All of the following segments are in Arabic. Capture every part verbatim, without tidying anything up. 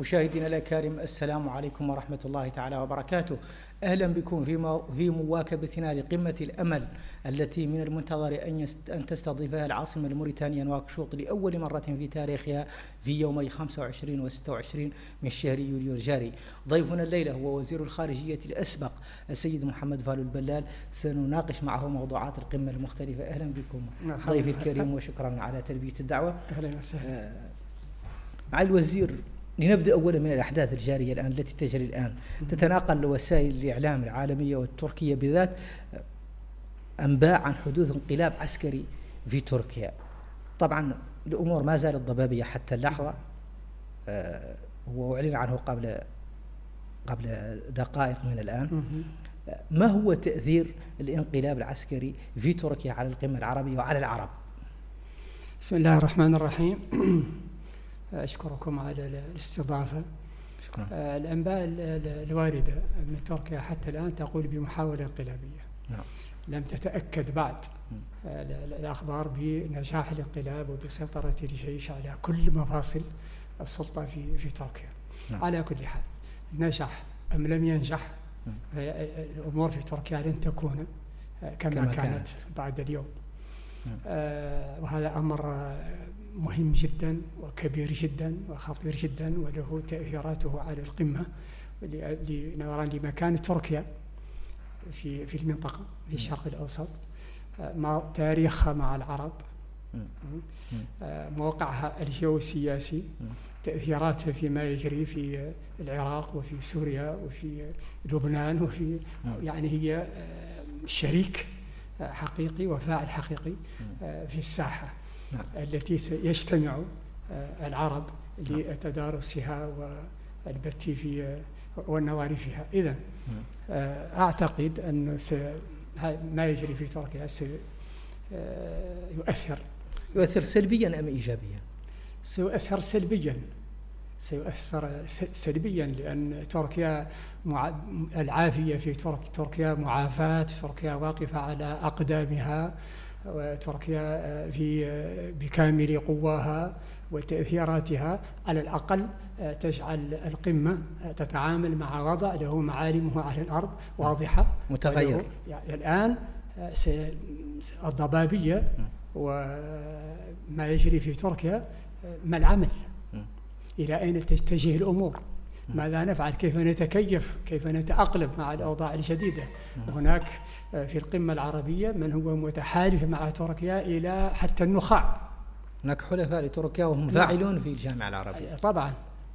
مشاهدينا الأكارم، السلام عليكم ورحمة الله تعالى وبركاته. أهلا بكم في في مواكبتنا لقمة الأمل التي من المنتظر أن أن تستضيفها العاصمة الموريتانية نواكشوط لأول مرة في تاريخها في يومي خمسة وعشرين و ستة وعشرين من شهر يوليو الجاري. ضيفنا الليلة هو وزير الخارجية الأسبق السيد محمد فالو البلال. سنناقش معه موضوعات القمة المختلفة. أهلا بكم ضيفي الكريم وشكرا على تلبية الدعوة. أهلا وسهلا. مع الوزير، لنبدأ أولا من الأحداث الجارية الآن التي تجري الآن. تتناقل وسائل الإعلام العالمية والتركية بالذات أنباء عن حدوث انقلاب عسكري في تركيا. طبعا الأمور ما زالت ضبابية حتى اللحظة، وأعلن عنه قبل قبل دقائق من الآن. ما هو تأثير الانقلاب العسكري في تركيا على القمة العربية وعلى العرب؟ بسم الله الرحمن الرحيم. أشكركم على الاستضافة. شكرا. الأنباء الواردة من تركيا حتى الآن تقول بمحاولة انقلابية. نعم. لم تتأكد بعد الأخبار بنجاح الانقلاب وبسيطرة الجيش على كل مفاصل السلطة في في تركيا. نعم. على كل حال، نجح أم لم ينجح، الأمور في تركيا لن تكون كما, كما كانت, كانت بعد اليوم. نعم. آه وهذا أمر مهم جدا وكبير جدا وخطير جدا، وله تأثيراته على القمة نظرا لمكان تركيا في في المنطقة في الشرق الأوسط، مع تاريخها مع العرب، موقعها الجيوسياسي، تأثيراتها فيما يجري في العراق وفي سوريا وفي لبنان، وفي يعني هي شريك حقيقي وفاعل حقيقي في الساحة التي سيجتمع العرب لتدارسها والبت في والنظر فيها. إذن أعتقد أن ما يجري في تركيا سيؤثر يؤثر سلبيا أم إيجابيا؟ سيؤثر سلبيا سيؤثر سلبيا لأن تركيا مع... العافية في ترك... تركيا معافاة، تركيا واقفة على أقدامها، وتركيا في بكامل قواها وتأثيراتها على الأقل تجعل القمة تتعامل مع وضع له معالمه على الأرض واضحة متغير. يعني الآن الضبابية وما يجري في تركيا، ما العمل؟ إلى أين تتجه الأمور؟ ماذا نفعل؟ كيف نتكيف؟ كيف نتأقلم مع الأوضاع الجديدة؟ هناك في القمة العربية من هو متحالف مع تركيا إلى حتى النخاع. هناك حلفاء لتركيا وهم فاعلون في الجامعة العربية. طبعا.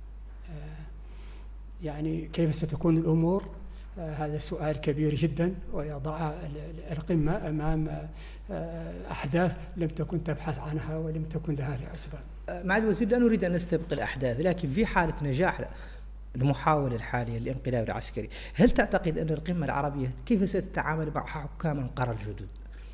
يعني كيف ستكون الأمور؟ هذا سؤال كبير جدا، ويضع القمة أمام أحداث لم تكن تبحث عنها ولم تكن لها في حسبان. مع الوزير، لا نريد أن نستبق الأحداث، لكن في حالة نجاح المحاولة الحالية للانقلاب العسكري، هل تعتقد أن القمة العربية كيف ستتعامل مع حكام أنقرة الجدد؟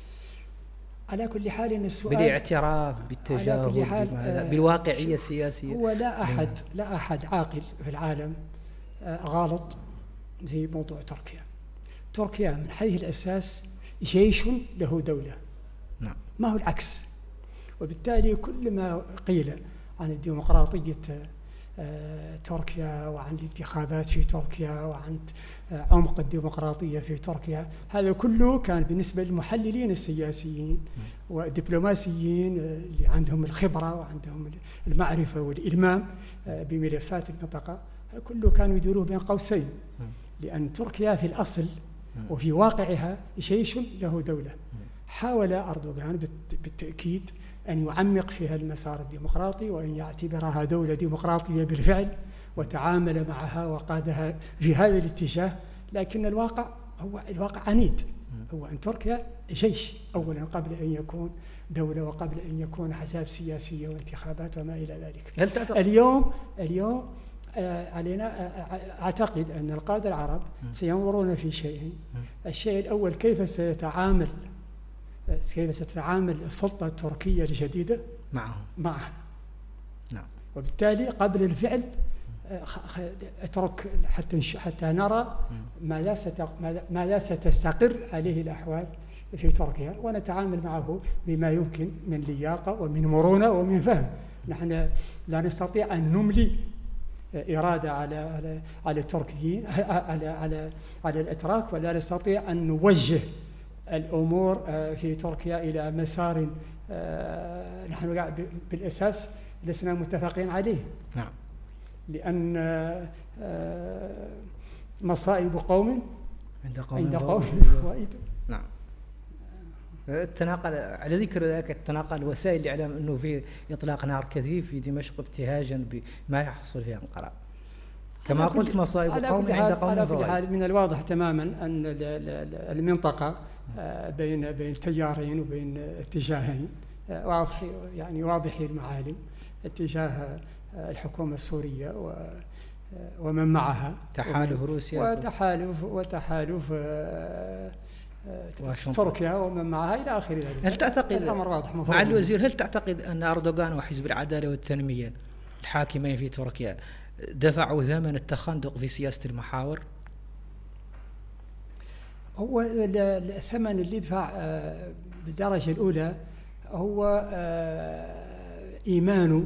على كل حال إن السؤال بالاعتراف بالتجاهل بالواقعية السياسية. هو لا أحد لا أحد عاقل في العالم غلط في موضوع تركيا. تركيا من حيث الأساس جيش له دولة. نعم. ما هو العكس. وبالتالي كل ما قيل عن الديمقراطية تركيا وعن الانتخابات في تركيا وعن عمق الديمقراطية في تركيا، هذا كله كان بالنسبة للمحللين السياسيين والدبلوماسيين اللي عندهم الخبرة وعندهم المعرفة والإلمام بملفات المنطقة، كله كانوا يديروه بين قوسين، لأن تركيا في الأصل وفي واقعها جيش له دولة. حاول أردوغان بالتأكيد أن يعمق فيها المسار الديمقراطي وأن يعتبرها دولة ديمقراطية بالفعل وتعامل معها وقادها في هذا الاتجاه، لكن الواقع هو الواقع عنيد. هو أن تركيا جيش أولا قبل أن يكون دولة وقبل أن يكون أحزاب سياسية وانتخابات وما إلى ذلك. اليوم اليوم علينا أعتقد أن القادة العرب سينظرون في شيئين. الشيء الأول، كيف سيتعامل كيف ستتعامل السلطة التركية الجديدة معهم معهم نعم. وبالتالي قبل الفعل اترك حتى حتى نرى ماذا ماذا ستستقر عليه الأحوال في تركيا، ونتعامل معه بما يمكن من لياقة ومن مرونة ومن فهم. نحن لا نستطيع أن نملي إرادة على على على التركيين، على على على الأتراك، ولا نستطيع أن نوجه الأمور في تركيا إلى مسار نحن بالأساس لسنا متفقين عليه. نعم. لأن مصائب قوم عند قوم عند قوم فوائد. نعم. التناقل على ذكر ذلك، التناقل وسائل الإعلام أنه في إطلاق نار كثيف في دمشق ابتهاجا بما يحصل في أنقرة، كما قلت مصائب قوم عند قوم على فوائد. كل حال من الواضح تماما أن المنطقة بين بين تيارين وبين اتجاهين واضح، يعني واضحي المعالم، اتجاه الحكومة السورية ومن معها، تحالف روسيا وتحالف وتحالف تركيا ومن معها إلى آخر ذلك. هل تعتقد الأمر واضح مع الوزير، هل تعتقد أن أردوغان وحزب العدالة والتنمية الحاكمين في تركيا دفعوا ثمن التخندق في سياسة المحاور؟ هو الثمن اللي دفع بالدرجة الأولى هو إيمانه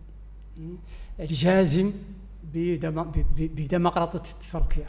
الجازم بديمقراطية تركيا،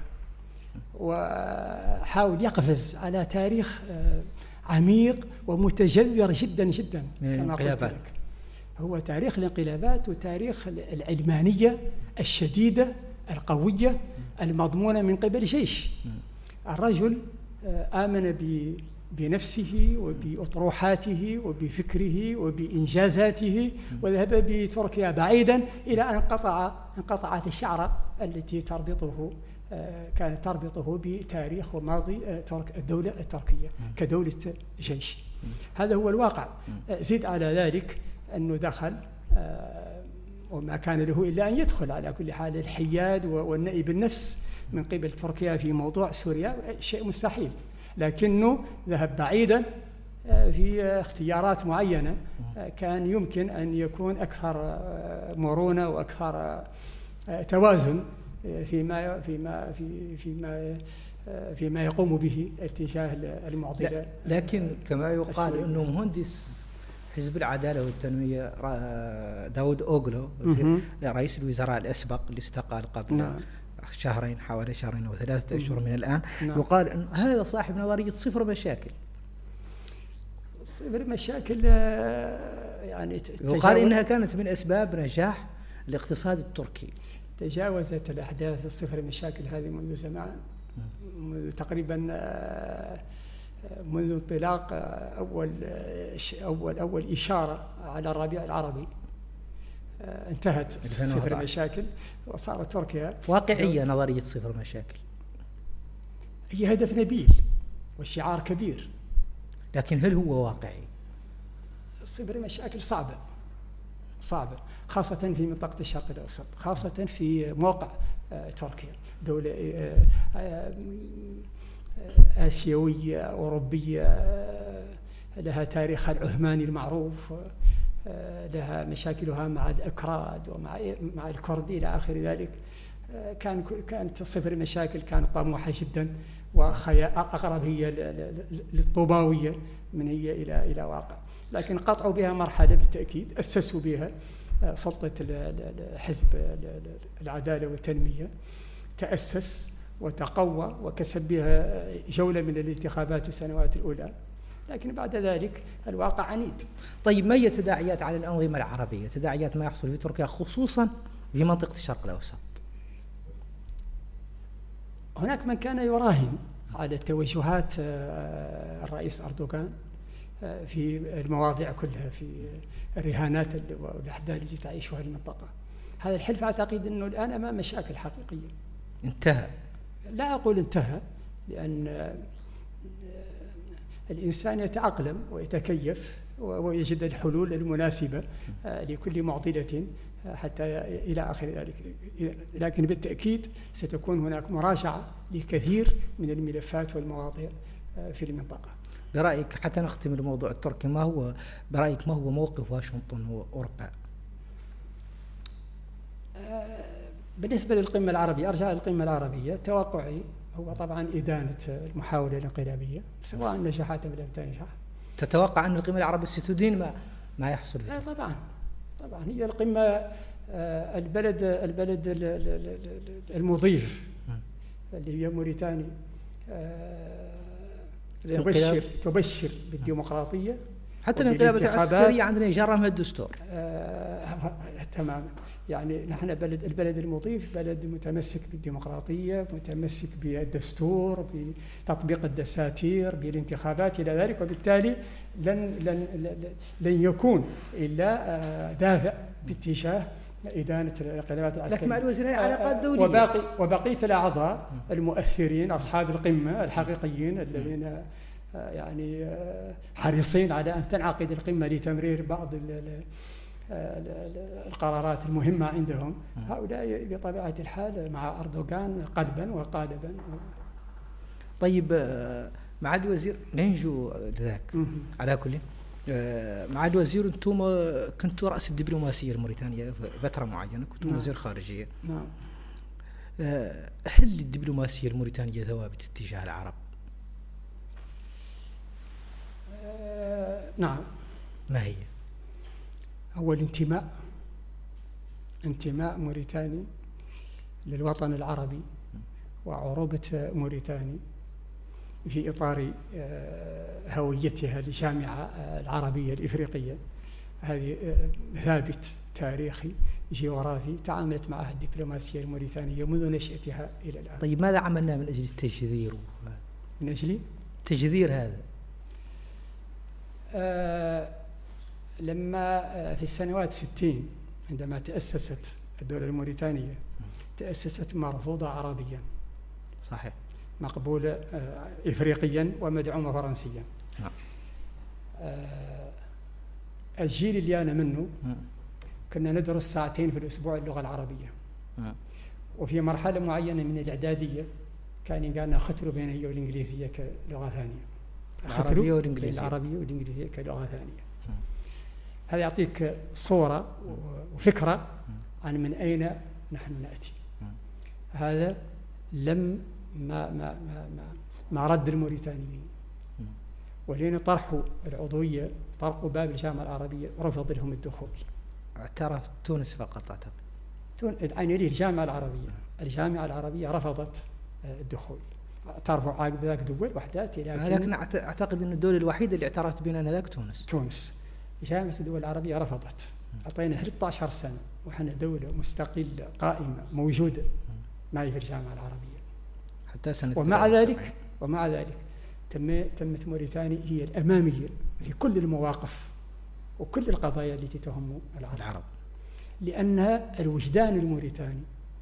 وحاول يقفز على تاريخ عميق ومتجذر جدا جدا من الانقلابات. هو تاريخ الانقلابات وتاريخ العلمانية الشديدة القوية المضمونة من قبل جيش. الرجل آمن بنفسه وبأطروحاته وبفكره وبإنجازاته، وذهب بتركيا بعيدا إلى أن انقطع انقطعت الشعرة التي تربطه كانت تربطه بتاريخ وماضي الدولة التركية كدولة جيش. هذا هو الواقع. زد على ذلك أنه دخل وما كان له إلا أن يدخل على كل حال الحياد والنأي بالنفس من قبل تركيا في موضوع سوريا شيء مستحيل، لكنه ذهب بعيدا في اختيارات معينة كان يمكن أن يكون أكثر مرونة وأكثر توازن فيما فيما في فيما فيما يقوم به اتجاه المعضلة. لكن كما يقال انه مهندس حزب العداله والتنميه داود اوغلو رئيس الوزراء الاسبق اللي استقال قبل نعم. شهرين حوالي شهرين او ثلاثه اشهر من الان نعم. يقال ان هذا صاحب نظريه صفر مشاكل. صفر مشاكل يعني يقال انها كانت من اسباب نجاح الاقتصاد التركي. تجاوزت الأحداث الصفر مشاكل هذه منذ زمان، منذ تقريبا منذ انطلاق أول أول أول إشارة على الربيع العربي انتهت صفر مشاكل وصارت تركيا واقعية. نظرية صفر مشاكل هي هدف نبيل وشعار كبير، لكن هل هو واقعي؟ صفر مشاكل صعبة صعبة خاصة في منطقة الشرق الأوسط، خاصة في موقع تركيا، دولة آسيوية أوروبية لها تاريخ العثماني المعروف، لها مشاكلها مع الأكراد ومع مع الكرد إلى آخر ذلك. كان كانت صفر مشاكل كانت طموحة جدا وأقرب هي للطوباوية من هي إلى إلى واقع، لكن قطعوا بها مرحلة بالتأكيد، أسسوا بها سلطة حزب العدالة والتنمية، تأسس وتقوى وكسب بها جولة من الانتخابات السنوات الأولى، لكن بعد ذلك الواقع عنيد. طيب ما هي تداعيات على الأنظمة العربية، تداعيات ما يحصل في تركيا خصوصا في منطقة الشرق الأوسط؟ هناك من كان يراهن على توجهات الرئيس أردوغان في المواضيع كلها، في الرهانات والأحداث التي تعيشها المنطقة. هذا الحلف أعتقد أنه الآن أمام مشاكل حقيقية. انتهى؟ لا أقول انتهى، لأن الإنسان يتأقلم ويتكيف ويجد الحلول المناسبة لكل معضلة حتى إلى آخر ذلك، لكن بالتأكيد ستكون هناك مراجعة لكثير من الملفات والمواضيع في المنطقة. برأيك حتى نختم الموضوع التركي، ما هو برأيك ما هو موقف واشنطن وأوروبا؟ بالنسبة للقمة العربية، أرجع للقمة العربية، توقعي هو طبعا إدانة المحاولة الانقلابية سواء نجحت أم لم تنجح. تتوقع أن القمة العربية ستدين ما ما يحصل فيه؟ طبعا طبعا هي القمة البلد البلد المضيف اللي هي موريتانيا تبشر تبشر بالديمقراطية. حتى الانقلابات العسكرية عندنا جرمها الدستور. آه تماما. يعني نحن بلد البلد المضيف بلد متمسك بالديمقراطية، متمسك بالدستور، بتطبيق الدساتير، بالانتخابات إلى ذلك، وبالتالي لن لن لن يكون إلا دافع باتجاه إدانة الانقلابات العسكرية. لكن مع الوزير هي علاقات دولية. وباقي وبقية الأعضاء المؤثرين أصحاب القمة الحقيقيين الذين يعني حريصين على أن تنعقد القمة لتمرير بعض القرارات المهمة عندهم، هؤلاء بطبيعة الحال مع أردوغان قلبا وقالبا. طيب مع الوزير ننجو لذاك. على كل مع الوزير أنتم كنتوا رأس الدبلوماسية الموريتانية فترة معينة، كنتوا وزير خارجية. نعم. هل الدبلوماسية الموريتانية ثوابت اتجاه العرب؟ آه نعم. ما هي؟ هو الانتماء انتماء موريتاني للوطن العربي وعروبة موريتاني في إطار هويتها للجامعة العربية الإفريقية. هذه ثابت تاريخي جغرافي تعاملت معها الدبلوماسية الموريتانية منذ نشأتها إلى الآن. طيب ماذا عملنا من أجل التجذير؟ من أجل تجذير هذا؟ آه لما في السنوات ستين عندما تأسست الدولة الموريتانية تأسست مرفوضة عربيا. صحيح. مقبولة إفريقيا ومدعومة فرنسيا. نعم. آه الجيل اللي أنا منه كنا ندرس ساعتين في الأسبوع اللغة العربية. نعم. وفي مرحلة معينة من الإعدادية كان يقالنا ختروا بين هي والإنجليزية كلغة ثانية. العربية والإنجليزية. العربية والإنجليزية كلغة ثانية. هذا يعطيك صورة وفكرة عن من أين نحن نأتي. هذا لم ما ما ما ما, ما رد الموريتانيين، ولين طرحوا العضوية طرقوا باب الجامعة العربية رفض لهم الدخول. اعترف تونس فقط أعتقد. تونس يعني ليه الجامعة العربية الجامعة العربية رفضت الدخول. اعترفوا عقب ذاك دول وحدات، لكن أعتقد أن الدولة الوحيدة اللي اعترفت بنا ذاك تونس. تونس جامعة الدول العربية رفضت. أعطينا ثلاثة عشر سنة وحنا دولة مستقلة قائمة موجودة ما هي في الجامعة العربية حتى سنة. ومع ذلك ومع ذلك تم تمت موريتانيا هي الأمامية في كل المواقف وكل القضايا التي تهم العرب, العرب. لأنها الوجدان الموريتاني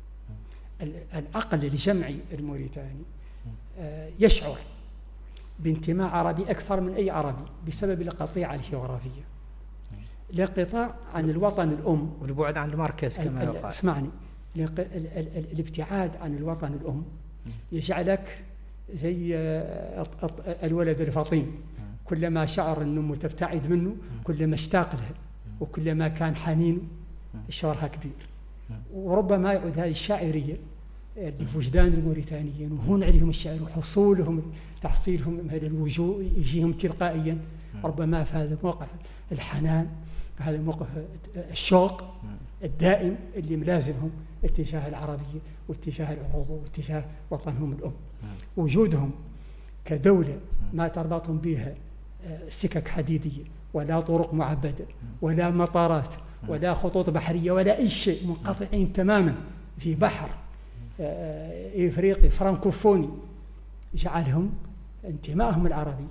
العقل الجمعي الموريتاني يشعر بانتماء عربي أكثر من أي عربي بسبب القطيعة الجغرافية. الانقطاع عن الوطن الأم والبعد عن المركز كما يقال. اسمعني، الابتعاد عن الوطن الأم يجعلك زي الولد الفطين، كلما شعر أن أمه تبتعد منه كلما اشتاق لها وكلما كان حنينه شعرها كبير. وربما يعود هذه الشاعرية اللي في وجدان الموريتانيين وهون عليهم الشعر وحصولهم تحصيلهم هذا الوجوه يجيهم تلقائيا، ربما في هذا الموقف الحنان، هذا الموقف الشوق الدائم اللي ملازمهم اتجاه العربية واتجاه العروبة واتجاه وطنهم الأم. وجودهم كدولة ما تربطهم بها سكك حديدية ولا طرق معبدة ولا مطارات ولا خطوط بحرية ولا أي شيء، منقطعين تماما في بحر إفريقي فرانكوفوني، جعلهم انتمائهم العربي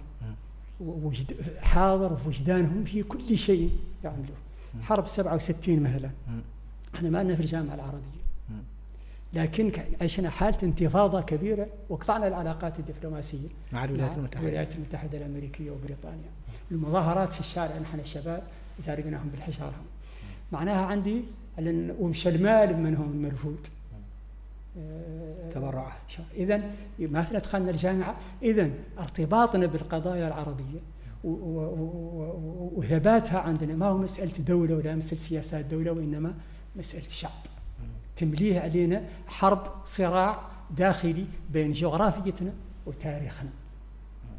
حاضر في وجدانهم في كل شيء يعملوه. حرب سبعة وستين مثلا احنا ما لنا في الجامعة العربية، لكن عشنا حالة انتفاضة كبيرة وقطعنا العلاقات الدبلوماسية مع الولايات المتحدة الولايات المتحدة الأمريكية وبريطانيا. المظاهرات في الشارع نحن الشباب زارقناهم بالحجارة، معناها عندي ومش المال منهم المرفوض تبرعات. إذن ما دخلنا الجامعة، إذن ارتباطنا بالقضايا العربية وثباتها عندنا ما هو مسألة دولة ولا مسألة سياسات دولة، وإنما مسألة شعب تمليه علينا حرب صراع داخلي بين جغرافيتنا وتاريخنا.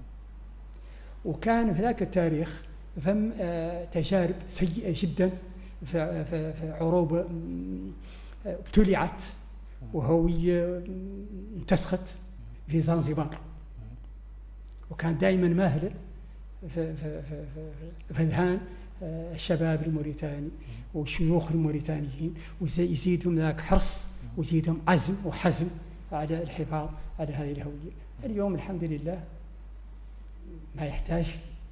وكان في ذاك التاريخ فهم تجارب سيئة جدا في, في, في عروبة ابتلعت وهوية انتسخت في زنزبار، وكان دائما ماهلا في, في, في, في اذهان الشباب الموريتاني والشيوخ الموريتانيين، ويزيدهم ذاك حرص ويزيدهم عزم وحزم على الحفاظ على هذه الهوية. اليوم الحمد لله ما يحتاج.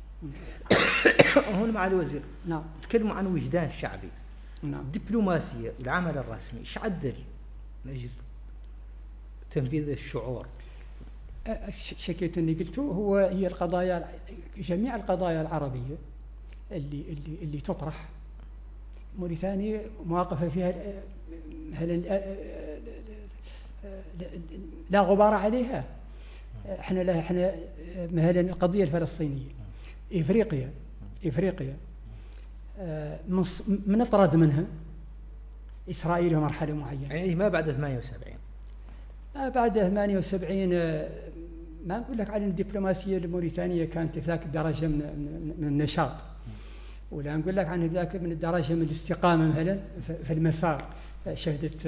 هنا مع الوزير نعم تكلموا عن وجدان شعبي. نعم. الدبلوماسية والعمل الرسمي ايش عدل من اجل تنفيذ الشعور؟ الشيء اللي قلته هو هي القضايا، جميع القضايا العربية اللي اللي اللي تطرح موريتانيا مواقفة فيها لا غبار عليها. احنا لا احنا مثلا القضية الفلسطينية، افريقيا افريقيا من من طرد منها اسرائيل مرحلة معينة، يعني ما بعد ثمانية وسبعين. ما بعد ثمانية وسبعين ما نقول لك على الدبلوماسية الموريتانية كانت في ذاك الدرجة من, من النشاط، ولا نقول لك عن ذاك من الدرجة من الاستقامة مثلا في المسار، شهدت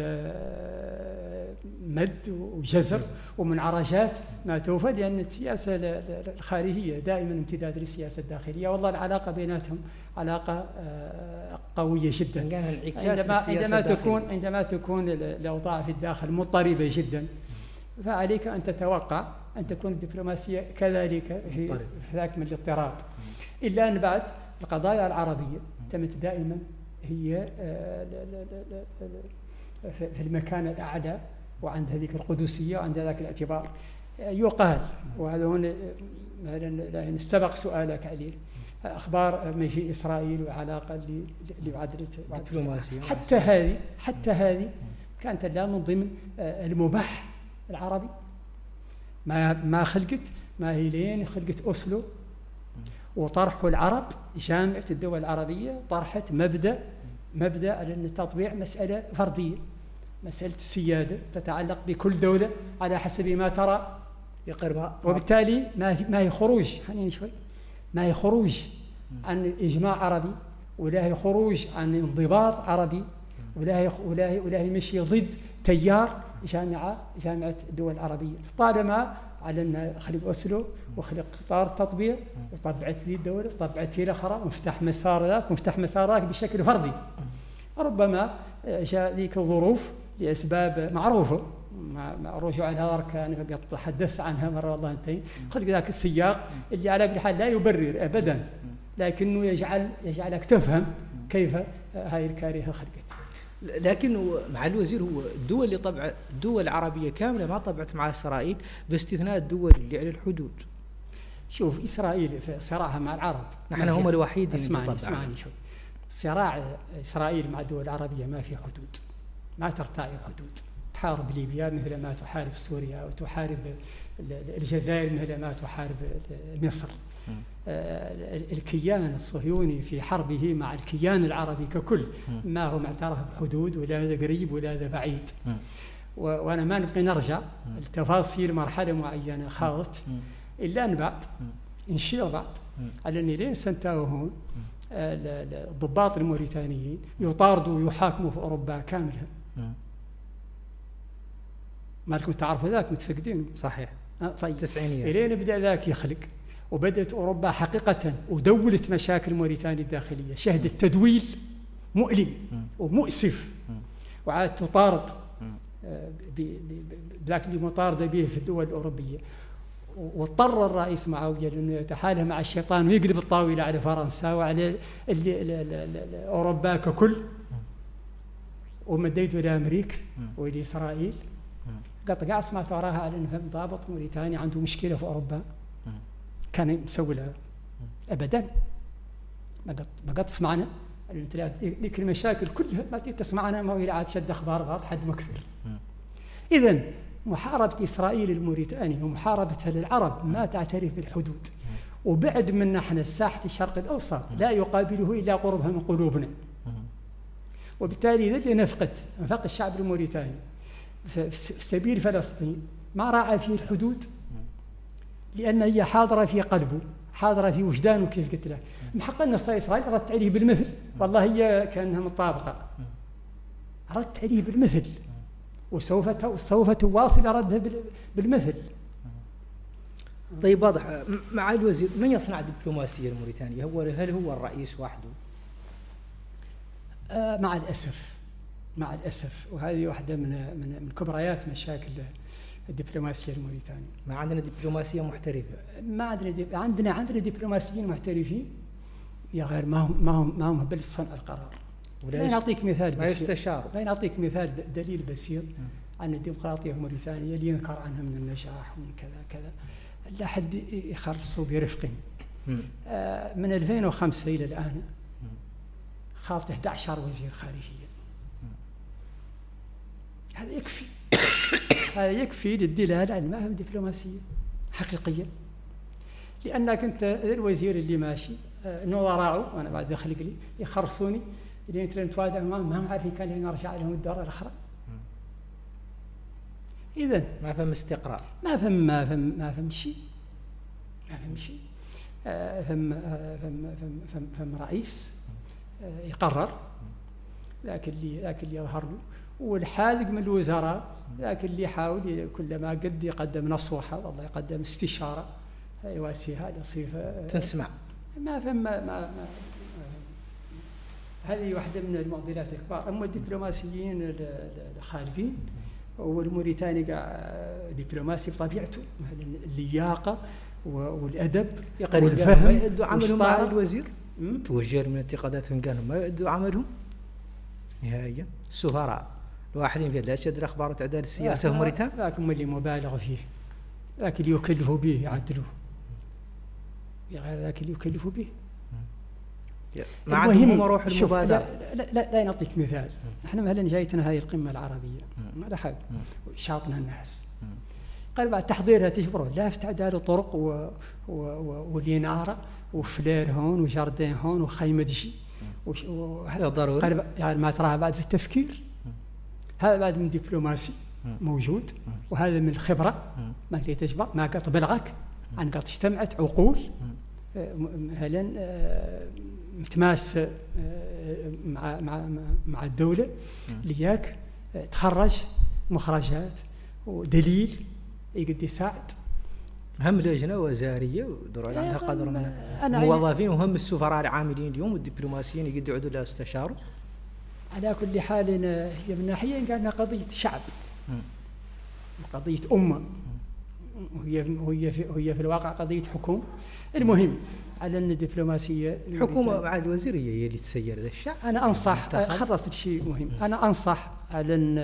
مد وجزر ومنعرجات ما توفى، لأن السياسة الخارجية دائما امتداد للسياسة الداخلية، والله العلاقة بيناتهم علاقة قوية جدا. عندما, عندما تكون عندما تكون الأوضاع في الداخل مضطربة جدا، فعليك أن تتوقع أن تكون الدبلوماسية كذلك في, في ذاك من الاضطراب. إلا أن بعد القضايا العربية تمت دائما هي في المكان الأعلى، وعند هذيك القدسية وعند ذاك الاعتبار. يقال، وهذا هنا نستبق سؤالك عليه، أخبار مجيء إسرائيل وعلاقة لمعادلة الدبلوماسية، حتى هذه حتى هذه كانت لا من ضمن المباح العربي. ما ما خلقت ما هي لين خلقت أوسلو وطرحوا العرب، جامعة الدول العربية طرحت مبدأ مبدأ على أن تطبيع مسألة فردية، مسألة السيادة تتعلق بكل دولة على حسب ما ترى يقر، وبالتالي ما ما هي خروج خليني شوي ما هي خروج عن إجماع عربي، ولا هي خروج عن انضباط عربي، ولا هي ولا هي ولا هي مشي ضد تيار جامعة جامعة الدول العربية، طالما على أن خلق أوسلو وخلق قطار التطبيع وطبعت ذي الدولة وطبعت هي الأخرى ومفتح مسار ذاك ومفتح مسار ذاك بشكل فردي. ربما جاء ذيك الظروف لأسباب معروفة، مع الرجوع على الأركان فقد تحدثت عنها مرة والله انتهي، خلق ذاك السياق اللي على كل حال لا يبرر أبدا، لكنه يجعل يجعلك تفهم كيف هاي الكارثة خلقت. لكن مع الوزير هو الدول اللي طبع الدول العربية كاملة ما طبعت مع إسرائيل باستثناء الدول اللي على الحدود. شوف إسرائيل في صراعها مع العرب نحن هم الوحيدين. اسمعني اسمعني شوف، صراع إسرائيل مع الدول العربية ما في حدود، ما ترتعي الحدود، تحارب ليبيا مثل ما تحارب سوريا، وتحارب الجزائر مثل ما تحارب مصر. الكيان الصهيوني في حربه مع الكيان العربي ككل ما هو معترف بحدود، ولا هذا قريب ولا هذا بعيد. وأنا ما نبقي نرجع التفاصيل مرحلة معينة خاضت، إلا أن بعد إن شاء بعد على أن لين سنتاو هون الضباط الموريتانيين يطاردوا ويحاكموا في أوروبا كاملها. ما لكم تعرفوا ذاك متفقدين صحيح. آه طيب تسعينيات إلين بدأ ذاك يخلق، وبدأت أوروبا حقيقة ودولت مشاكل موريتانيا الداخلية، شهدت تدويل مؤلم ومؤسف، وعاد تطارد بذاك اللي مطاردة به في الدول الأوروبية. واضطر الرئيس معاوية لأنه يتحالف مع الشيطان ويقلب الطاولة على فرنسا وعلى أوروبا ككل، ومديته لأمريكا ولإسرائيل. قطع سمعت وراها على أن ضابط موريتاني عنده مشكلة في أوروبا كان مسوي لها أبدا. ما قد سمعنا ذيك المشاكل كلها ما تسمعنا، ما هي عاد شد أخبار غلط حد مكثر. إذن محاربة إسرائيل الموريتاني ومحاربتها للعرب ما تعترف بالحدود، وبعد من نحن الساحة الشرق الأوسط لا يقابله إلا قربها من قلوبنا. وبالتالي ذا اللي نفقت نفق الشعب الموريتاني في سبيل فلسطين ما راعى فيه الحدود، لأن هي حاضرة في قلبه، حاضرة في وجدانه. كيف قلت له محق أن إسرائيل ردت عليه بالمثل، والله هي كأنها مطابقة، ردت عليه بالمثل، وسوف سوف تواصل ردها بالمثل. طيب واضح. مع الوزير، من يصنع الدبلوماسية الموريتانية؟ هو هل هو الرئيس وحده؟ آه مع الأسف مع الأسف وهذه واحدة من من من كبريات مشاكل الدبلوماسية الموريتانية. ما عندنا دبلوماسية محترفة. ما عندنا دب... عندنا عندنا دبلوماسيين محترفين يا غير ما هم ما هم ما هم بالصنع القرار. لا نعطيك مثال ما يستشار. لا نعطيك مثال دليل بسيط عن الديمقراطية الموريتانية اللي ينكر عنها من النجاح ومن كذا كذا، لا حد يخلصوا برفق. آه من ألفين وخمسة إلى الآن خالط إحدى عشر وزير خارجية. هذا يكفي هذا يكفي للدلالة على ما هي دبلوماسية حقيقية. لأنك أنت الوزير اللي ماشي نوراعه وأنا بعد أخلق لي يخرصوني اللي أنت نتوادع معهم ما هم عارفين كان نرجع لهم الدورة الأخرى. إذن ما فهم استقرار، ما فهم ما فهم ما فهم شيء ما فهم شيء. فهم فهم فهم فهم, فهم رئيس يقرر لكن اللي لكن اللي يظهر له، والحاذق من الوزراء لكن اللي يحاول كلما قد يقدم نصوحة والله يقدم استشارة يواسي هذا صفة تنسمع. ما فهم ما, ما, ما هذه واحدة من المعضلات الكبار. أما الدبلوماسيين الخارجين والموريتاني دبلوماسي بطبيعته، اللياقة والأدب والفهم. ما يؤدوا عملهم مع الوزير؟ توجه من انتقاداتهم قالوا ما يؤدوا عملهم نهائيا. السفراء الواحدين في الأشد الأخبار وتعدال السياسة في موريتانيا، لكن اللي مبالغ فيه لكن اللي يكلفوا به يعدلوه غير ذاك اللي يكلفوا به. ما عندهم روح المبادرة. لا, لا, لا, لا نعطيك مثال. احنا مثلا جايتنا هاي القمة العربية ما لا حاجة شاطنا الناس قال بعد تحضيرها تجبروا لا في تعدال الطرق و و و والينارة وفلير هون وجاردين هون وخيمة دشي وهذا ضروري. قال يعني ما تراها بعد في التفكير. هذا بعد من دبلوماسي موجود، وهذا من الخبرة ما قد تجبر ما قد بلغك عن قد اجتمعت عقول مثلا متماسة مع مع مع الدولة لياك تخرج مخرجات ودليل يقد يساعد. هم لجنة وزارية ودور عندها قدر من الموظفين، وهم السفراء العاملين اليوم والدبلوماسيين يقد يعودوا لها استشاروا. على كل حال هي من ناحية قالنا قضية شعب قضية أمة، وهي وهي في وهي في الواقع قضية حكومة. المهم على أن الدبلوماسية الحكومة مع الوزيرية هي اللي تسير ذا الشعب. أنا أنصح خلصت الشيء مهم. أنا أنصح على أن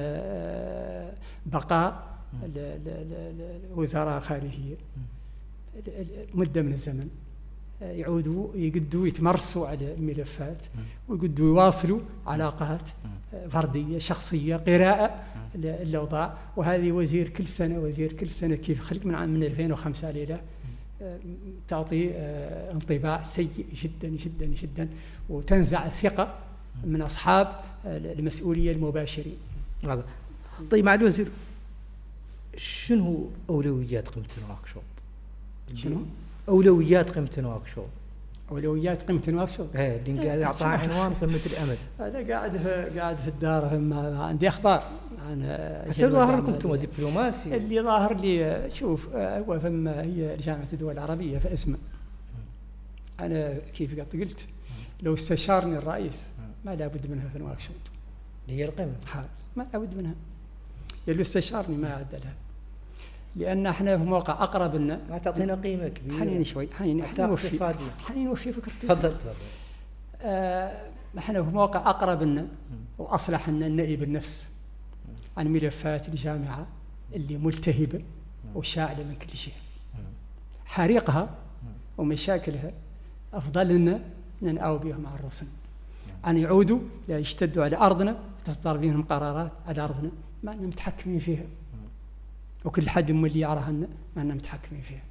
بقاء الوزراء خارجية مدة من الزمن يعودوا يقدوا يتمرسوا على الملفات ويقدوا يواصلوا علاقات فردية شخصية قراءة الأوضاع. وهذه وزير كل سنة وزير كل سنة كيف خلق من من ألفين وخمسة ليلة تعطي انطباع سيء جدا جدا جدا وتنزع الثقة من أصحاب المسؤولية المباشرين. هذا طيب. مع الوزير شنو أولويات قمة نواكشوط؟ شنو أولويات قمة نواكشوط؟ أولويات قمة نواكشوط إيه اللي قال أعطاها عنوان قمة الأمل. هذا قاعد في قاعد في الدار ما عندي أخبار. أنا حسب ظاهر لكم أنتم دبلوماسي. اللي ظاهر لي شوف هو فم هي جامعة الدول العربية في اسمه. أنا كيف قلت قلت لو استشارني الرئيس ما لابد منها في نواكشوط اللي هي القمة ما لابد منها. لو استشارني ما عدلها لأن احنا في موقع أقرب لنا. ما تعطينا قيمة كبيرة. حنين شوي حنين اقتصادية. حنين وفي فكرتي. تفضل تفضل. آه احنا في موقع أقرب لنا وأصلح لنا النائب النفس عن ملفات الجامعة اللي ملتهبة وشاعلة من كل شيء. حريقها ومشاكلها أفضل لنا ننأو بها مع الرسل أن يعودوا يشتدوا على أرضنا تصدر بهم قرارات على أرضنا ما أننا متحكمين فيها، وكل حد من اللي يراها ما أننا متحكمين فيها.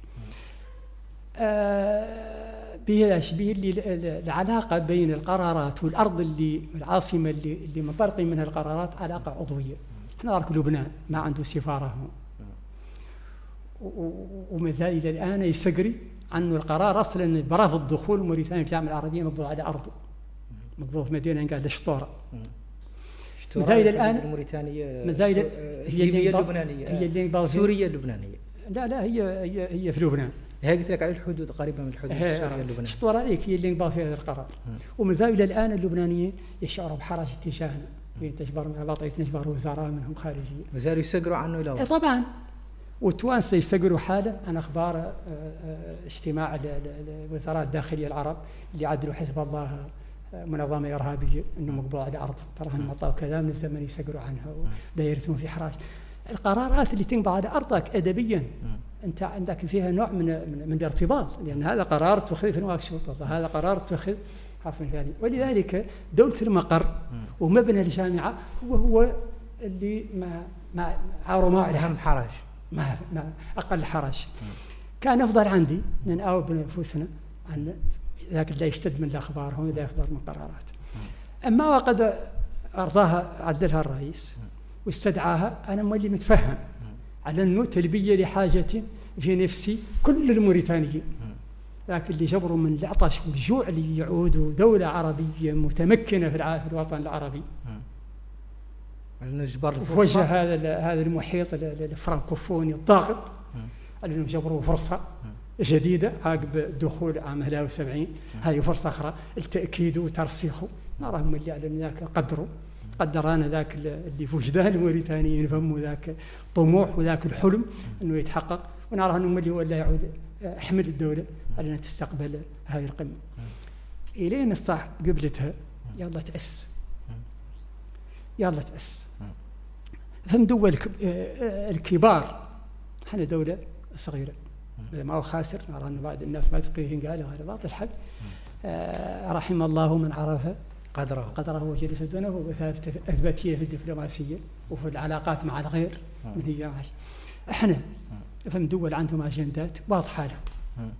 آه بهلاش به اللي العلاقة بين القرارات والأرض اللي العاصمة اللي اللي منطلقين منها القرارات علاقة عضوية. احنا نعرف لبنان ما عنده سفارة هون وما زال إلى الآن يسقري عنه القرار أصلا برافض الدخول موريتانيا الجامعة العربية مقبوض على أرضه مقبوض في مدينة ينقال الشطورة. مزايد الآن الموريتانية مزايد هي اللي اللبنانية هي اللي ينقال سوريا اللبنانية. لا لا هي هي هي في لبنان. هي قلت لك على الحدود قريبة من الحدود السورية اللبنانية. الشطورة هذيك هي اللي ينقال فيها القرار. ومزايد الآن اللبنانيين يشعروا بحرج اتجاهنا. تجبر من بطيء تجبر وزراء منهم خارجيين. مازالوا يسقروا عنه إلى طبعا. والتوانسة يسقروا حالا عن أخبار اجتماع الوزراء الداخلية العرب اللي عدلوا حزب الله منظمة إرهابية إنه مقبوض على أرض تراها المطاو كذا من الزمن يسقروا عنها ودايرتهم في حراج. القرارات اللي تنقض على أرضك أدبيا أنت عندك فيها نوع من من, من الارتباط لأن هذا قرار اتخذ في نواكشوط هذا قرار اتخذ حاصل ثاني. ولذلك دولة المقر ومبنى الجامعة هو هو اللي ما ما عاروا ما أهم حرج ما, ما أقل حرج. كان أفضل عندي ننقاوب بنفوسنا عن ذاك اللي يشتد من الأخبار هم لا يصدر من قرارات. أما وقد أرضاها عدلها الرئيس واستدعاها أنا مولي متفهم على أنه تلبية لحاجة في نفسي كل الموريتانيين لكن اللي جبروا من العطش والجوع اللي يعودوا دولة عربية متمكنة في الوطن العربي وجه هذا هذا المحيط الفرنكوفوني الضاغط على انهم جبروا فرصه جديده عقب دخول عام واحد وسبعين. هذه فرصه اخرى التاكيد وترسيخه نراهم اللي على ذاك قدروا قدر انا ذاك اللي في وجدان الموريتانيين فهموا ذاك طموح وذاك الحلم انه يتحقق ونرى انه اللي هو لا يعود حمل الدوله على انها تستقبل هذه القمه. الين الصح قبلتها يلا تأس يلا تأس. فهم دول الكبار احنا دولة صغيرة ما هو خاسر نرى أن بعض الناس ما تبقيه قال هذا باطل الحق. آه رحم الله من عرف قدره قدره وجلس دونه وثابت أثبتيه في الدبلوماسية وفي العلاقات مع الغير من هي عاش. احنا فهم دول عندهم أجندات واضحة لهم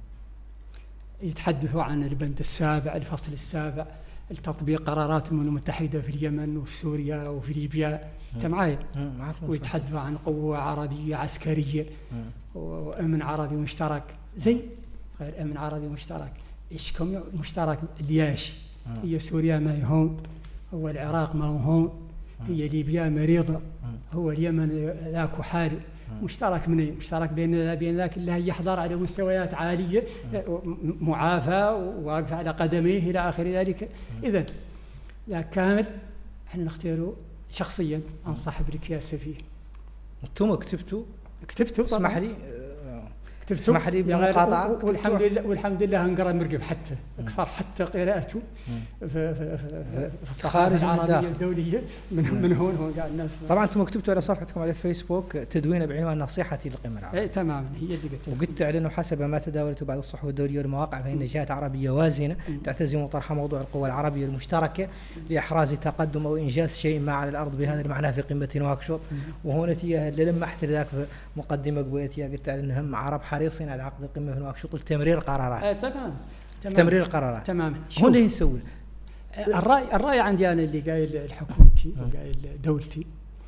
يتحدثوا عن البند السابع الفصل السابع التطبيق قرارات الأمم المتحدة في اليمن وفي سوريا وفي ليبيا انت معايا ويتحدثوا عن قوة عربية عسكرية وأمن عربي مشترك زي غير أمن عربي مشترك إيش كم مشترك ليش هي سوريا ما هي هون هو العراق ما هو هون هي ليبيا مريضة هو اليمن ذاك حالي مشترك منين مشترك بين بين ذاك اللي يحضر على مستويات عالية معافى وواقف على قدميه إلى آخر ذلك. إذن لا كامل احنا نختاره شخصيا أنصح بالكياسة فيه. أنتم كتبتوا كتبتوا اسمح لي كتبتوا اسمح لي بالمقاطعة والحمد لله والحمد لله انقرأ مرقب حتى أكثر حتى قراءته في في في الصحافة العربية الدولية من من هون هون قاعد الناس. طبعا أنتم كتبتوا على صفحتكم على فيسبوك تدوين بعنوان نصيحتي للقمة العربية. إيه تماما هي اللي قلت. وقلت تعلنوا حسب ما تداولته بعض الصحف الدولية والمواقع فإن جهات عربية وازنة تعتزم طرح موضوع القوى العربية المشتركة لإحراز تقدم أو إنجاز شيء ما على الأرض بهذا المعنى في قمة نواكشوط. وهنا تيها اللي لما ذاك في مقدمة قويتها قلت تعلن هم عرب حريصين على عقد القمة في نواكشوط التمرير القرارات. إيه تمام. تمرير القرارات. تماما. هون اللي نسوي. الرأي الرأي عندي أنا اللي قايل حكومتي وقايل دولتي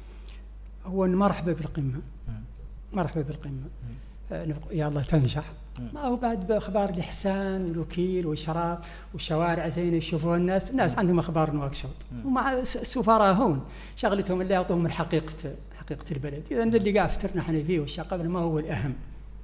هو إن مرحبا بالقمة مرحبا بالقمة يا الله تنجح ما هو بعد بأخبار الإحسان والوكيل والشراب والشوارع زين يشوفوها الناس الناس عندهم أخبار نواكشوط ومع السفراء هون شغلتهم اللي يعطوهم الحقيقة حقيقة البلد. إذا اللي قاعد فترنا احنا فيه والشقة ما هو الأهم.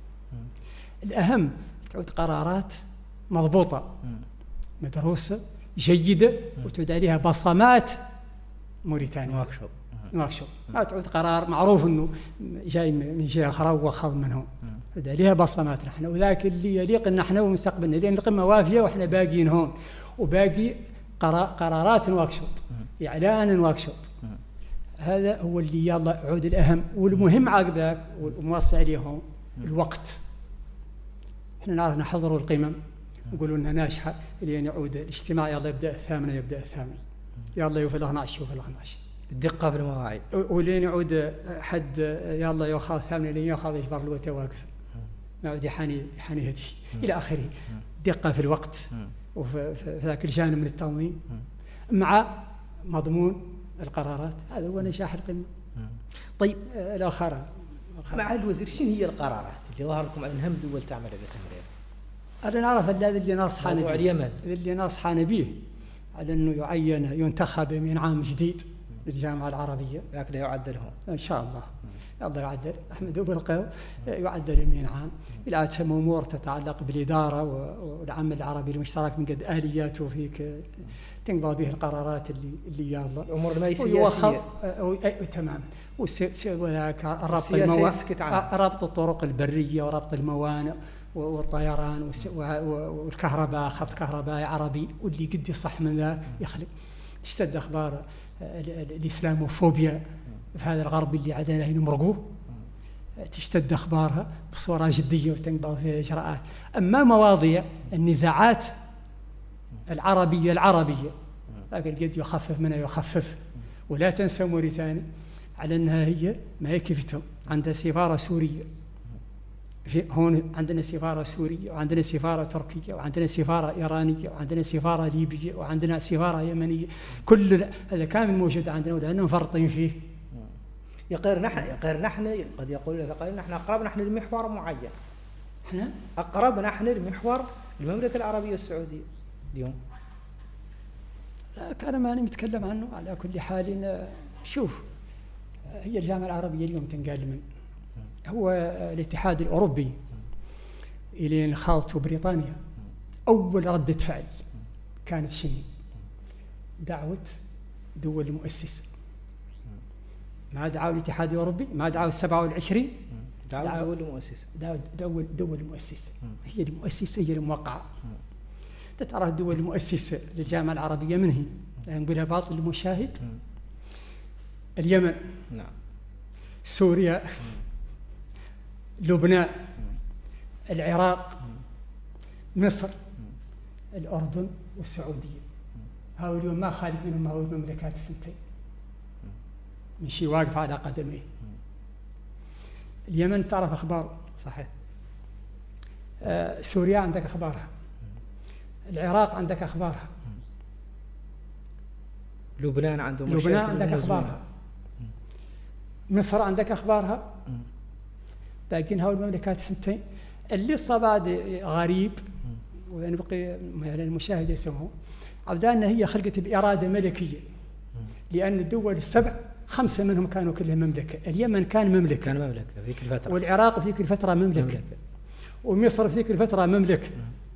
الأهم تعود قرارات مضبوطة مدروسة جيدة وتعود عليها بصمات موريتانيا نواكشوط نواكشوط ما تعود قرار معروف انه جاي من جهه اخرى واخذ منهم تعود عليها بصمات نحن وذاك اللي يليق ان احنا ومستقبلنا لان القمه وافيه واحنا باقيين هون وباقي قرارات نواكشوط اعلان نواكشوط هذا هو اللي يلا عود الاهم والمهم عقب ذاك والموصي عليهم الوقت. احنا نعرف نحضروا القمم نقولوا انها ناجحه لين يعود الاجتماع يلا يبدا الثامنه يبدا الثامن يلا يوفى الاثناشر يوفى الاثناشر الدقه في المواعيد ولين يعود حد يلا ياخذ الثامنه لين ياخذ يجبر الوقت واقف ما يعود يحاني يحاني هدفي الى اخره. دقه في الوقت وفي ذاك الجانب من التنظيم مع مضمون القرارات هذا هو نجاح القمه. طيب الاخر مع الوزير شنو هي القرارات اللي ظهر لكم على انهم دول تعمل على تمرير؟ أنا نعرف الذي اللي نصحنا موضوع اليمن اللي نصحنا به على أنه يعين ينتخب من عام جديد للجامعة العربية. لكن يعدل هون إن شاء الله. الله يعدل. أحمد برقو يعدل من عام إلى تم أمور تتعلق بالإدارة والعمل العربي المشترك من قد آلياته فيك تنقضى به القرارات اللي اللي يلا الأمور السياسية تماما. وذاك الربط الموانئ، ربط الطرق البرية وربط الموانئ والطيران والكهرباء، خط كهربائي عربي واللي قد يصح من ذا يخلق. تشتد أخبار الإسلاموفوبيا في هذا الغرب اللي عدنا يمرقوه، تشتد أخبارها بصورة جدية وتنقض فيها إجراءات. أما مواضيع النزاعات العربية العربية لكن قد يخفف منها يخفف. ولا تنسى موريتانيا على أنها هي ما هي كيفتهم، عندها سفارة سورية في هون، عندنا سفارة سورية وعندنا سفارة تركية وعندنا سفارة إيرانية وعندنا سفارة ليبية وعندنا سفارة يمنية، كل هذا كامل موجود عندنا ولأنهم فرطين فيه. يقر نحن يقر نحن قد يقول لك قال نحن أقرب نحن لمحور معين، احنا أقرب نحن لمحور المملكة العربية السعودية اليوم. كان ما نتكلم عنه. على كل حال شوف، هي الجامعة العربية اليوم تنقال من هو الاتحاد الأوروبي إلى خالته بريطانيا. أول ردة فعل كانت شنو؟ دعوة دول المؤسسة. ما دعوا الاتحاد الأوروبي، ما دعوا السبعة والعشرين، دعوا دول المؤسسة. دول دول المؤسسة هي المؤسسة، هي الموقعة. ترى الدول المؤسسة للجامعة العربية من هي؟ يعني نقولها باطل للمشاهد. اليمن، نعم، سوريا، لبنان، العراق، مصر، الأردن والسعودية. هؤلاء اليوم ما خالف منهم هؤلاء المملكات الثنتين، من شيء واقف على قدميه. اليمن تعرف أخباره صحيح. آه سوريا عندك أخبارها، العراق عندك أخبارها، لبنان عندهم لبنان عندك أخبارها، مصر عندك أخبارها. باقين هؤلاء المملكات الثنتين اللي صباد غريب وأنا بقي المشاهد يسمعه عبدان هي خلقت بإرادة ملكية، لأن الدول السبع خمسة منهم كانوا كلها مملكة. اليمن كان مملكة، كان مملكة في ذيك الفترة، والعراق في ذيك الفترة مملكة, مملكة. ومصر في ذيك الفترة مملكة،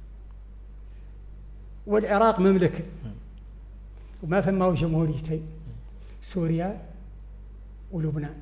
والعراق مملكة، وما فما جمهوريتين، سوريا ولبنان.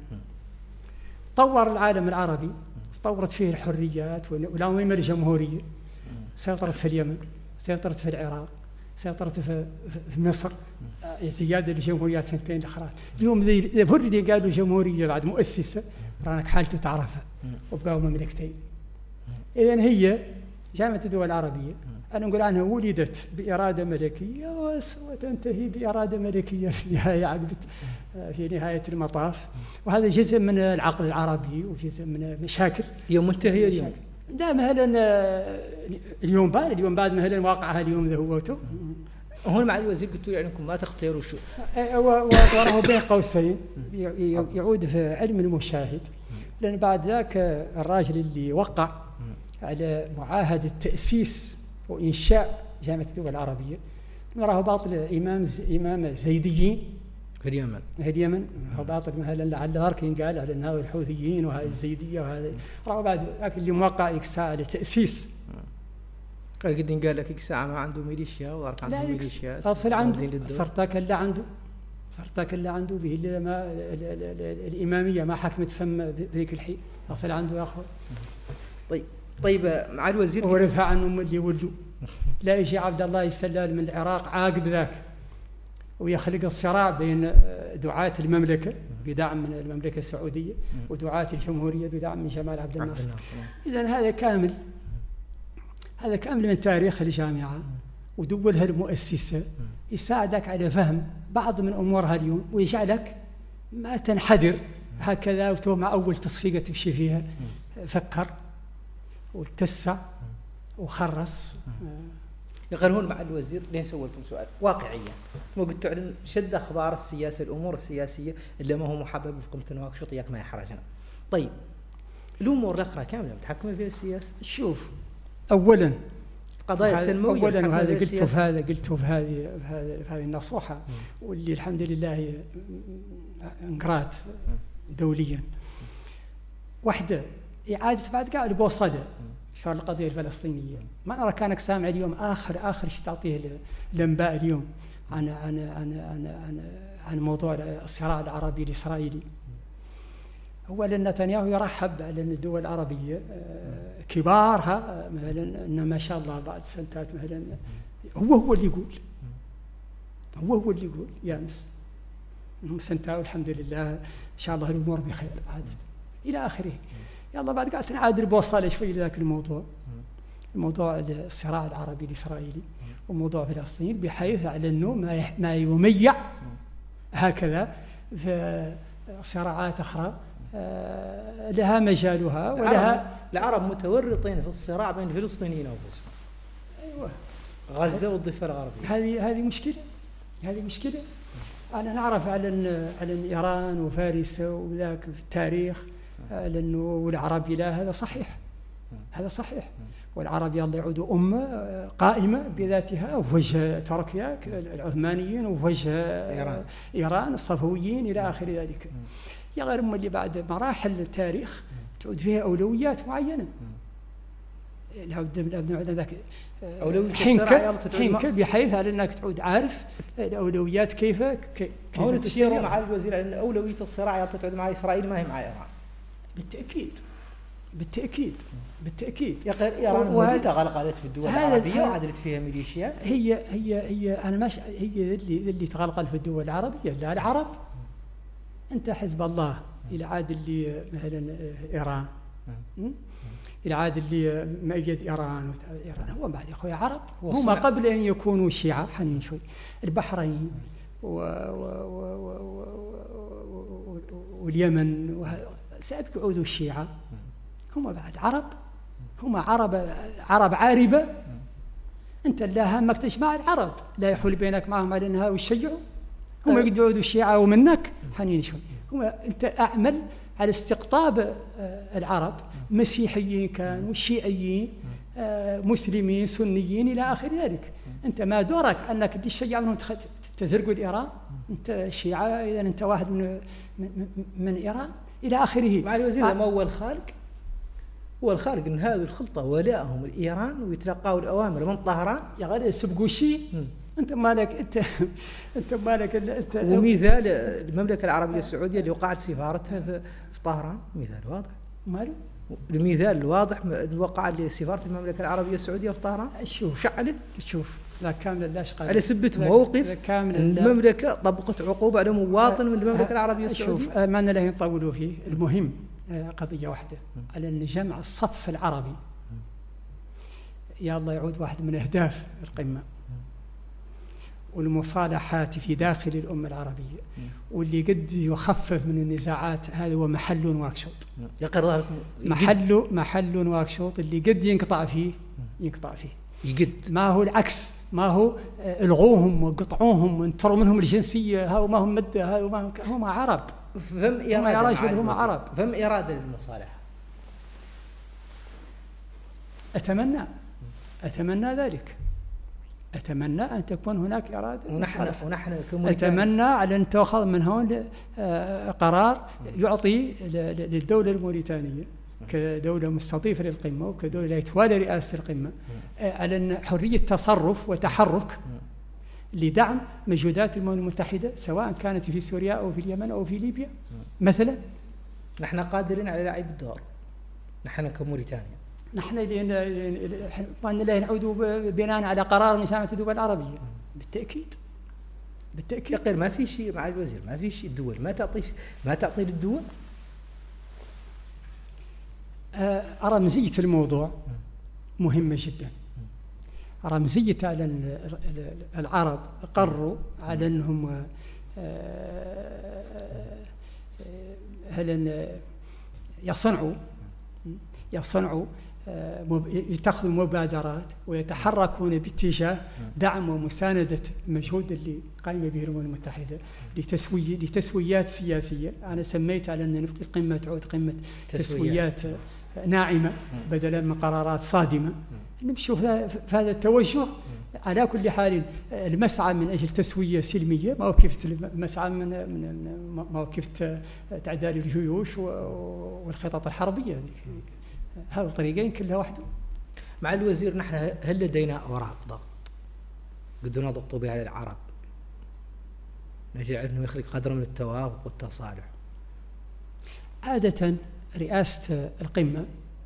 طور العالم العربي، طورت فيه الحريات ولا وين الجمهورية، سيطرت في اليمن، سيطرت في العراق، سيطرت في, في مصر، زيادة الجمهوريات ثنتين الأخرى. اليوم ذي فر اللي قالوا جمهورية بعد مؤسسة رانك حالته تعرفها، وبقوا مملكتين. إذن هي جامعة الدول العربية أنا نقول عنها ولدت بإرادة ملكية وتنتهي بإرادة ملكية في النهاية، عقبت في نهاية المطاف. وهذا جزء من العقل العربي وجزء من مشاكل يوم منتهية اليوم. لا مثلا اليوم بعد اليوم بعد مثلا واقعها اليوم ذا هوته. هون مع الوزير قلت له انكم ما تختاروا شو وراءه بين قوسين يعود في علم المشاهد، لأن بعد ذاك الراجل اللي وقع على معاهدة تأسيس وإنشاء جامعة الدول العربية راه باطل إمام إمام زيديين في اليمن في اليمن هو باطل مثلا لعل ذاك ينقال على أنه الحوثيين وهذه الزيدية وهذا راه بعد ذاك اللي موقع يكسا على تأسيس. قال قد قال لك ساعة ما عنده ميليشيا وضرب عنده ميليشيات أصل عنده صرتك اللي عنده صرتك اللي عنده به اللي ما الإمامية ما حكمت فم ذيك الحين أصل عنده يا أخوي. طيب طيب مع الوزير ورثها عنهم اللي ولوا. لا يجي عبد الله السلال من العراق عاقب ذاك ويخلق الصراع بين دعاة المملكة بدعم من المملكة السعودية ودعاة الجمهورية بدعم من جمال عبد الناصر. إذن هذا كامل هذا كامل من تاريخ الجامعة ودولها المؤسسة يساعدك على فهم بعض من أمورها اليوم ويجعلك ما تنحدر هكذا وتو مع أول تصفيقة تمشي فيها. فكر وتسع وخرص. يقرهون مع الوزير لين سووا لكم سؤال واقعيا ما قلت تعلن شد أخبار السياسة الأمور السياسية اللي ما هو محبب في قمة نواكشوط ياك ما يحرجنا. طيب الأمور الأخرى كاملة متحكمة فيها السياسة. شوف أولا قضايا التنموية أولا وهذا قلته في هذا قلته في هذه في هذه النصوحة، واللي الحمد لله انقرات دوليا. واحدة إعادة بعد قاعد البوصلة شغل القضية الفلسطينية. ما أرى كانك سامع اليوم آخر آخر شيء تعطيه الأنباء اليوم عن عن عن عن عن, عن موضوع الصراع العربي الإسرائيلي. أولا نتنياهو يرحب على الدول العربية كبارها مثلا إن ما شاء الله بعد سنتات مثلا هو هو اللي يقول هو هو اللي يقول يا أمس إنهم سنتات والحمد لله إن شاء الله الأمور بخير عادت إلى آخره. يلا بعد قاعد نعادل بوصلة شوي لذاك الموضوع، الموضوع الصراع العربي الإسرائيلي وموضوع فلسطين، بحيث على أنه ما ما يميع هكذا في صراعات أخرى لها مجالها ولها. العرب متورطين في الصراع بين الفلسطينيين وانفسهم. أيوة. غزة والضفة الغربية. هذه هذه مشكلة، هذه مشكلة. أنا نعرف على أن على أن إيران وفارس وذاك في التاريخ على أنه والعرب لا، هذا صحيح، هذا صحيح. والعرب يلا يعودوا أمة قائمة بذاتها ووجه تركيا العثمانيين ووجه إيران, إيران الصفويين إلى آخر ذلك. يا غير أم اللي بعد مراحل التاريخ تعود فيها أولويات معينة. ذاك حينك حينك بحيث على أنك تعود عارف الأولويات كيف كيف تسير مع الوزير، لأن أولوية الصراع تعود مع إسرائيل ما هي مع إيران. بالتأكيد بالتأكيد بالتأكيد. يا غير إيران وهي تغلغلت في الدول العربية وعدلت فيها ميليشيات. هي هي هي أنا مش هي اللي اللي تغلغل في الدول العربية، لا العرب. أنت حزب الله إلى عاد اللي مثلا إيران، إلى عاد اللي مأيد إيران إيران هو بعد يا أخويا عرب، هم قبل أن يكونوا شيعة. حنين شوي البحرين واليمن سابق عود الشيعة هم بعد عرب، هم عرب عرب عاربة. أنت لا همك تجمع العرب، لا يحول بينك معهم على أنها ويشيعوا. هم يقدروا عودوا الشيعة ومنك حنين شوي. هم أنت أعمل على استقطاب العرب، مسيحيين كانوا شيعيين مسلمين سنيين إلى آخر ذلك. أنت ما دورك أنك تشجع منهم تزرقوا إيران، أنت شيعة إذا أنت واحد من من إيران إلى آخره. مع الوزير لما هو الخالق هو الخالق ان هذه الخلطه ولائهم الايران ويتلقوا الاوامر من طهران. يا غير يسبقوا شيء. انت مالك انت انت مالك انت. ومثال المملكه العربيه السعوديه اللي وقعت سفارتها في طهران مثال واضح. ماله؟ المثال الواضح وقع سفاره المملكه العربيه السعوديه في طهران. شوف شعلت شوف لا كامل لا شغال على سبت موقف المملكه طبقت عقوبه على مواطن من المملكه العربيه السعوديه. شوف ما لا يطولوا فيه. المهم قضيه واحده على ان جمع الصف العربي يا الله يعود واحد من اهداف القمه والمصالحات في داخل الامه العربيه، واللي قد يخفف من النزاعات. هذا هو محل واكشوط. يقر محل محل واكشوط اللي قد ينقطع فيه ينقطع فيه يقد. ما هو العكس، ما هو الغوهم وقطعوهم وانتروا منهم الجنسيه. هاو ما هم مده، هاو ما هم عرب. فهم إرادة هم عرب. فهم إرادة للمصالحة. أتمنى أتمنى ذلك. أتمنى أن تكون هناك إرادة. ونحن ونحن أتمنى على أن تأخذ من هون قرار يعطي للدولة الموريتانية كدولة مستضيفة للقمة وكدولة يتوالى رئاسة القمة على أن حرية تصرف وتحرك لدعم مجهودات الأمم المتحدة سواء كانت في سوريا أو في اليمن أو في ليبيا مثلا. نحن قادرين على لعب الدور نحن كموريتانيا. نحن اللي نعود بناء على قرار من جامعة الدول العربية. بالتأكيد بالتأكيد. يقول ما في شيء مع الوزير، ما في شيء الدول ما تعطي ما تعطي للدول. رمزية الموضوع مهمة جدا. رمزية على العرب قرروا على أنهم هل يصنعوا يصنعوا يتخذوا مبادرات ويتحركون باتجاه دعم ومساندة المجهود اللي قائمة به الأمم المتحدة لتسوية لتسويات سياسية. أنا سميت على أن القمة تعود قمة تسويات ناعمة بدلا من قرارات صادمة. نمشي في هذا التوجه. على كل حال المسعى من أجل تسوية سلمية، مواقف المسعى من من مواقف تعدال الجيوش والخطط الحربية، هذا الطريقين كلها واحدة. مع الوزير، نحن هل لدينا أوراق ضغط قدرنا نضغط بها على العرب نجد أنه يخلق قدر من التوافق والتصالح؟ عادة رئاسة القمة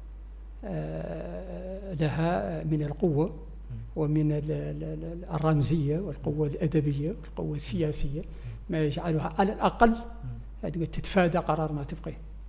لها من القوة ومن الرمزية والقوة الأدبية والقوة السياسية ما يجعلها على الأقل تتفادى قرار ما تبقي.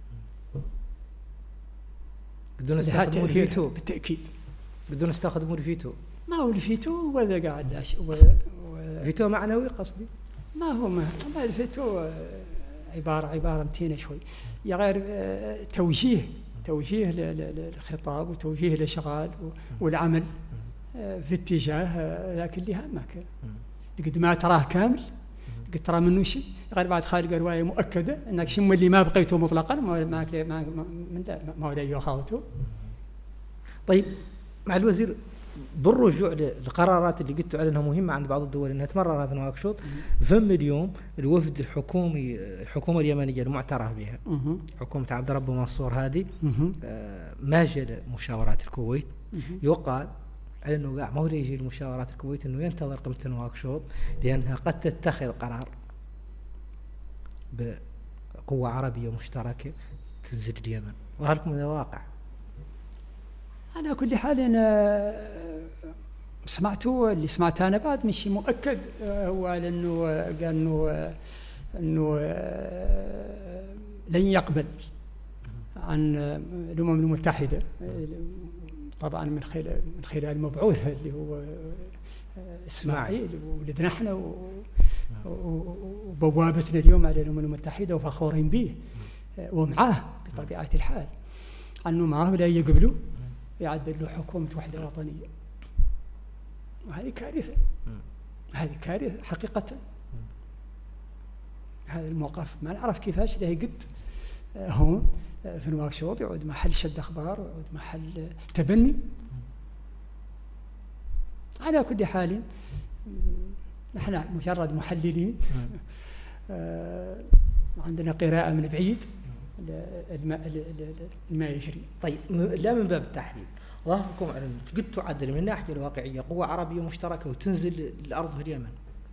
بدون استخدام الفيتو بالتأكيد. بدون استخدام الفيتو. ما هو الفيتو ولا قاعد لا شيء. و... فيتو معنوي قصدي. ما هو ما, ما الفيتو عبارة عبارة متينة شوي، يا غير توجيه توجيه للخطاب وتوجيه الاشغال والعمل في اتجاه لكن اللي همك قد ما تراه كامل، قد ترى منه شيء غير بعد خارج روايه مؤكده انك شيء اللي ما بقيته مطلقا ما ما ما ما, ما ولا يخاوته. طيب مع الوزير، بالرجوع للقرارات اللي قلت على انها مهمه عند بعض الدول انها تمررها في نواكشوط، فم اليوم الوفد الحكومي الحكومه اليمنيه المعترف بها حكومه عبد ربه منصور هادي ما جاء مشاورات الكويت، يقال على انه قاع ما هو يجي المشاورات الكويت انه ينتظر قمه نواكشوط لانها قد تتخذ قرار بقوه عربيه مشتركه تنزل اليمن، وهل لكم هذا واقع؟ على كل حال أنا سمعته اللي سمعته أنا بعد مش مؤكد، هو على أنه قال أنه أنه لن يقبل عن الأمم المتحدة طبعا من خلال من خلال المبعوث اللي هو إسماعيل ولدنا احنا وبوابتنا اليوم على الأمم المتحدة وفخورين به ومعاه بطبيعة الحال، أنه معه لا يقبلوا يعدل له حكومة وحدة وطنية، وهذه كارثة. هذه كارثة حقيقة. هذا الموقف ما نعرف كيفاش له قد هون في نواكشوط يعود محل شد أخبار ويعود محل تبني. على كل حال نحن مجرد محللين عندنا قراءة من بعيد ما يجري. طيب لا من باب التحليل، ظاهركم على قد تعدل من الناحية الواقعية قوة عربية مشتركة وتنزل الأرض في اليمن،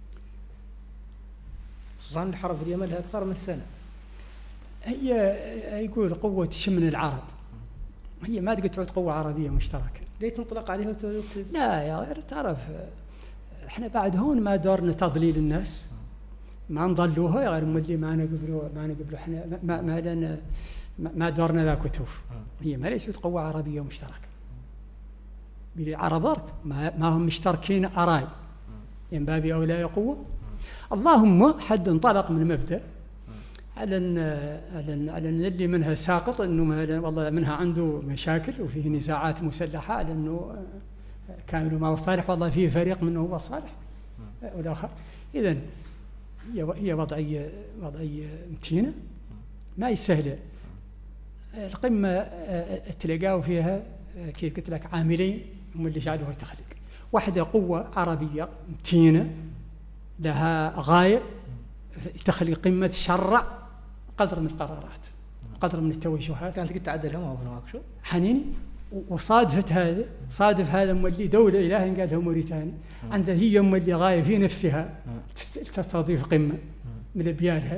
خصوصا الحرب في اليمن لها أكثر من سنة. هي يقول قوة شمن العرب، هي ما تقدر تعود قوة عربية مشتركة. ليه تنطلق عليها وتوصل؟ لا يا غير تعرف احنا بعد هون ما دورنا تضليل الناس، ما نضلوها غير اللي ما نقبلوا ما نقبلوا احنا ما ما لنا ما دورنا ذا كتوف. هي ما ليست قوة عربية مشتركة. بالعرب ما, ما هم مشتركين أراي من باب أولى قوة. اللهم حد انطلق من مبدأ على ان على ان على ان اللي منها ساقط انه والله منها عنده مشاكل وفيه نزاعات مسلحة، على انه كامل ما هو صالح والله فيه فريق منه هو صالح والآخر. إذن هي هي وضعية وضعية متينة ما هي سهلة. القمة تلقاو فيها كيف قلت لك عاملين هم اللي جعلوها تخلق. واحدة قوة عربية متينة لها غاية تخلق قمة تشرع قدر من القرارات قدر من التوجهات. كانت قد تعدلها ما هو نواكشوط حنيني وصادفت هذا صادف هذا مولي دولة إلهي قالها موريتانيا عندها هي مولي غاية في نفسها تستضيف قمة من بيالها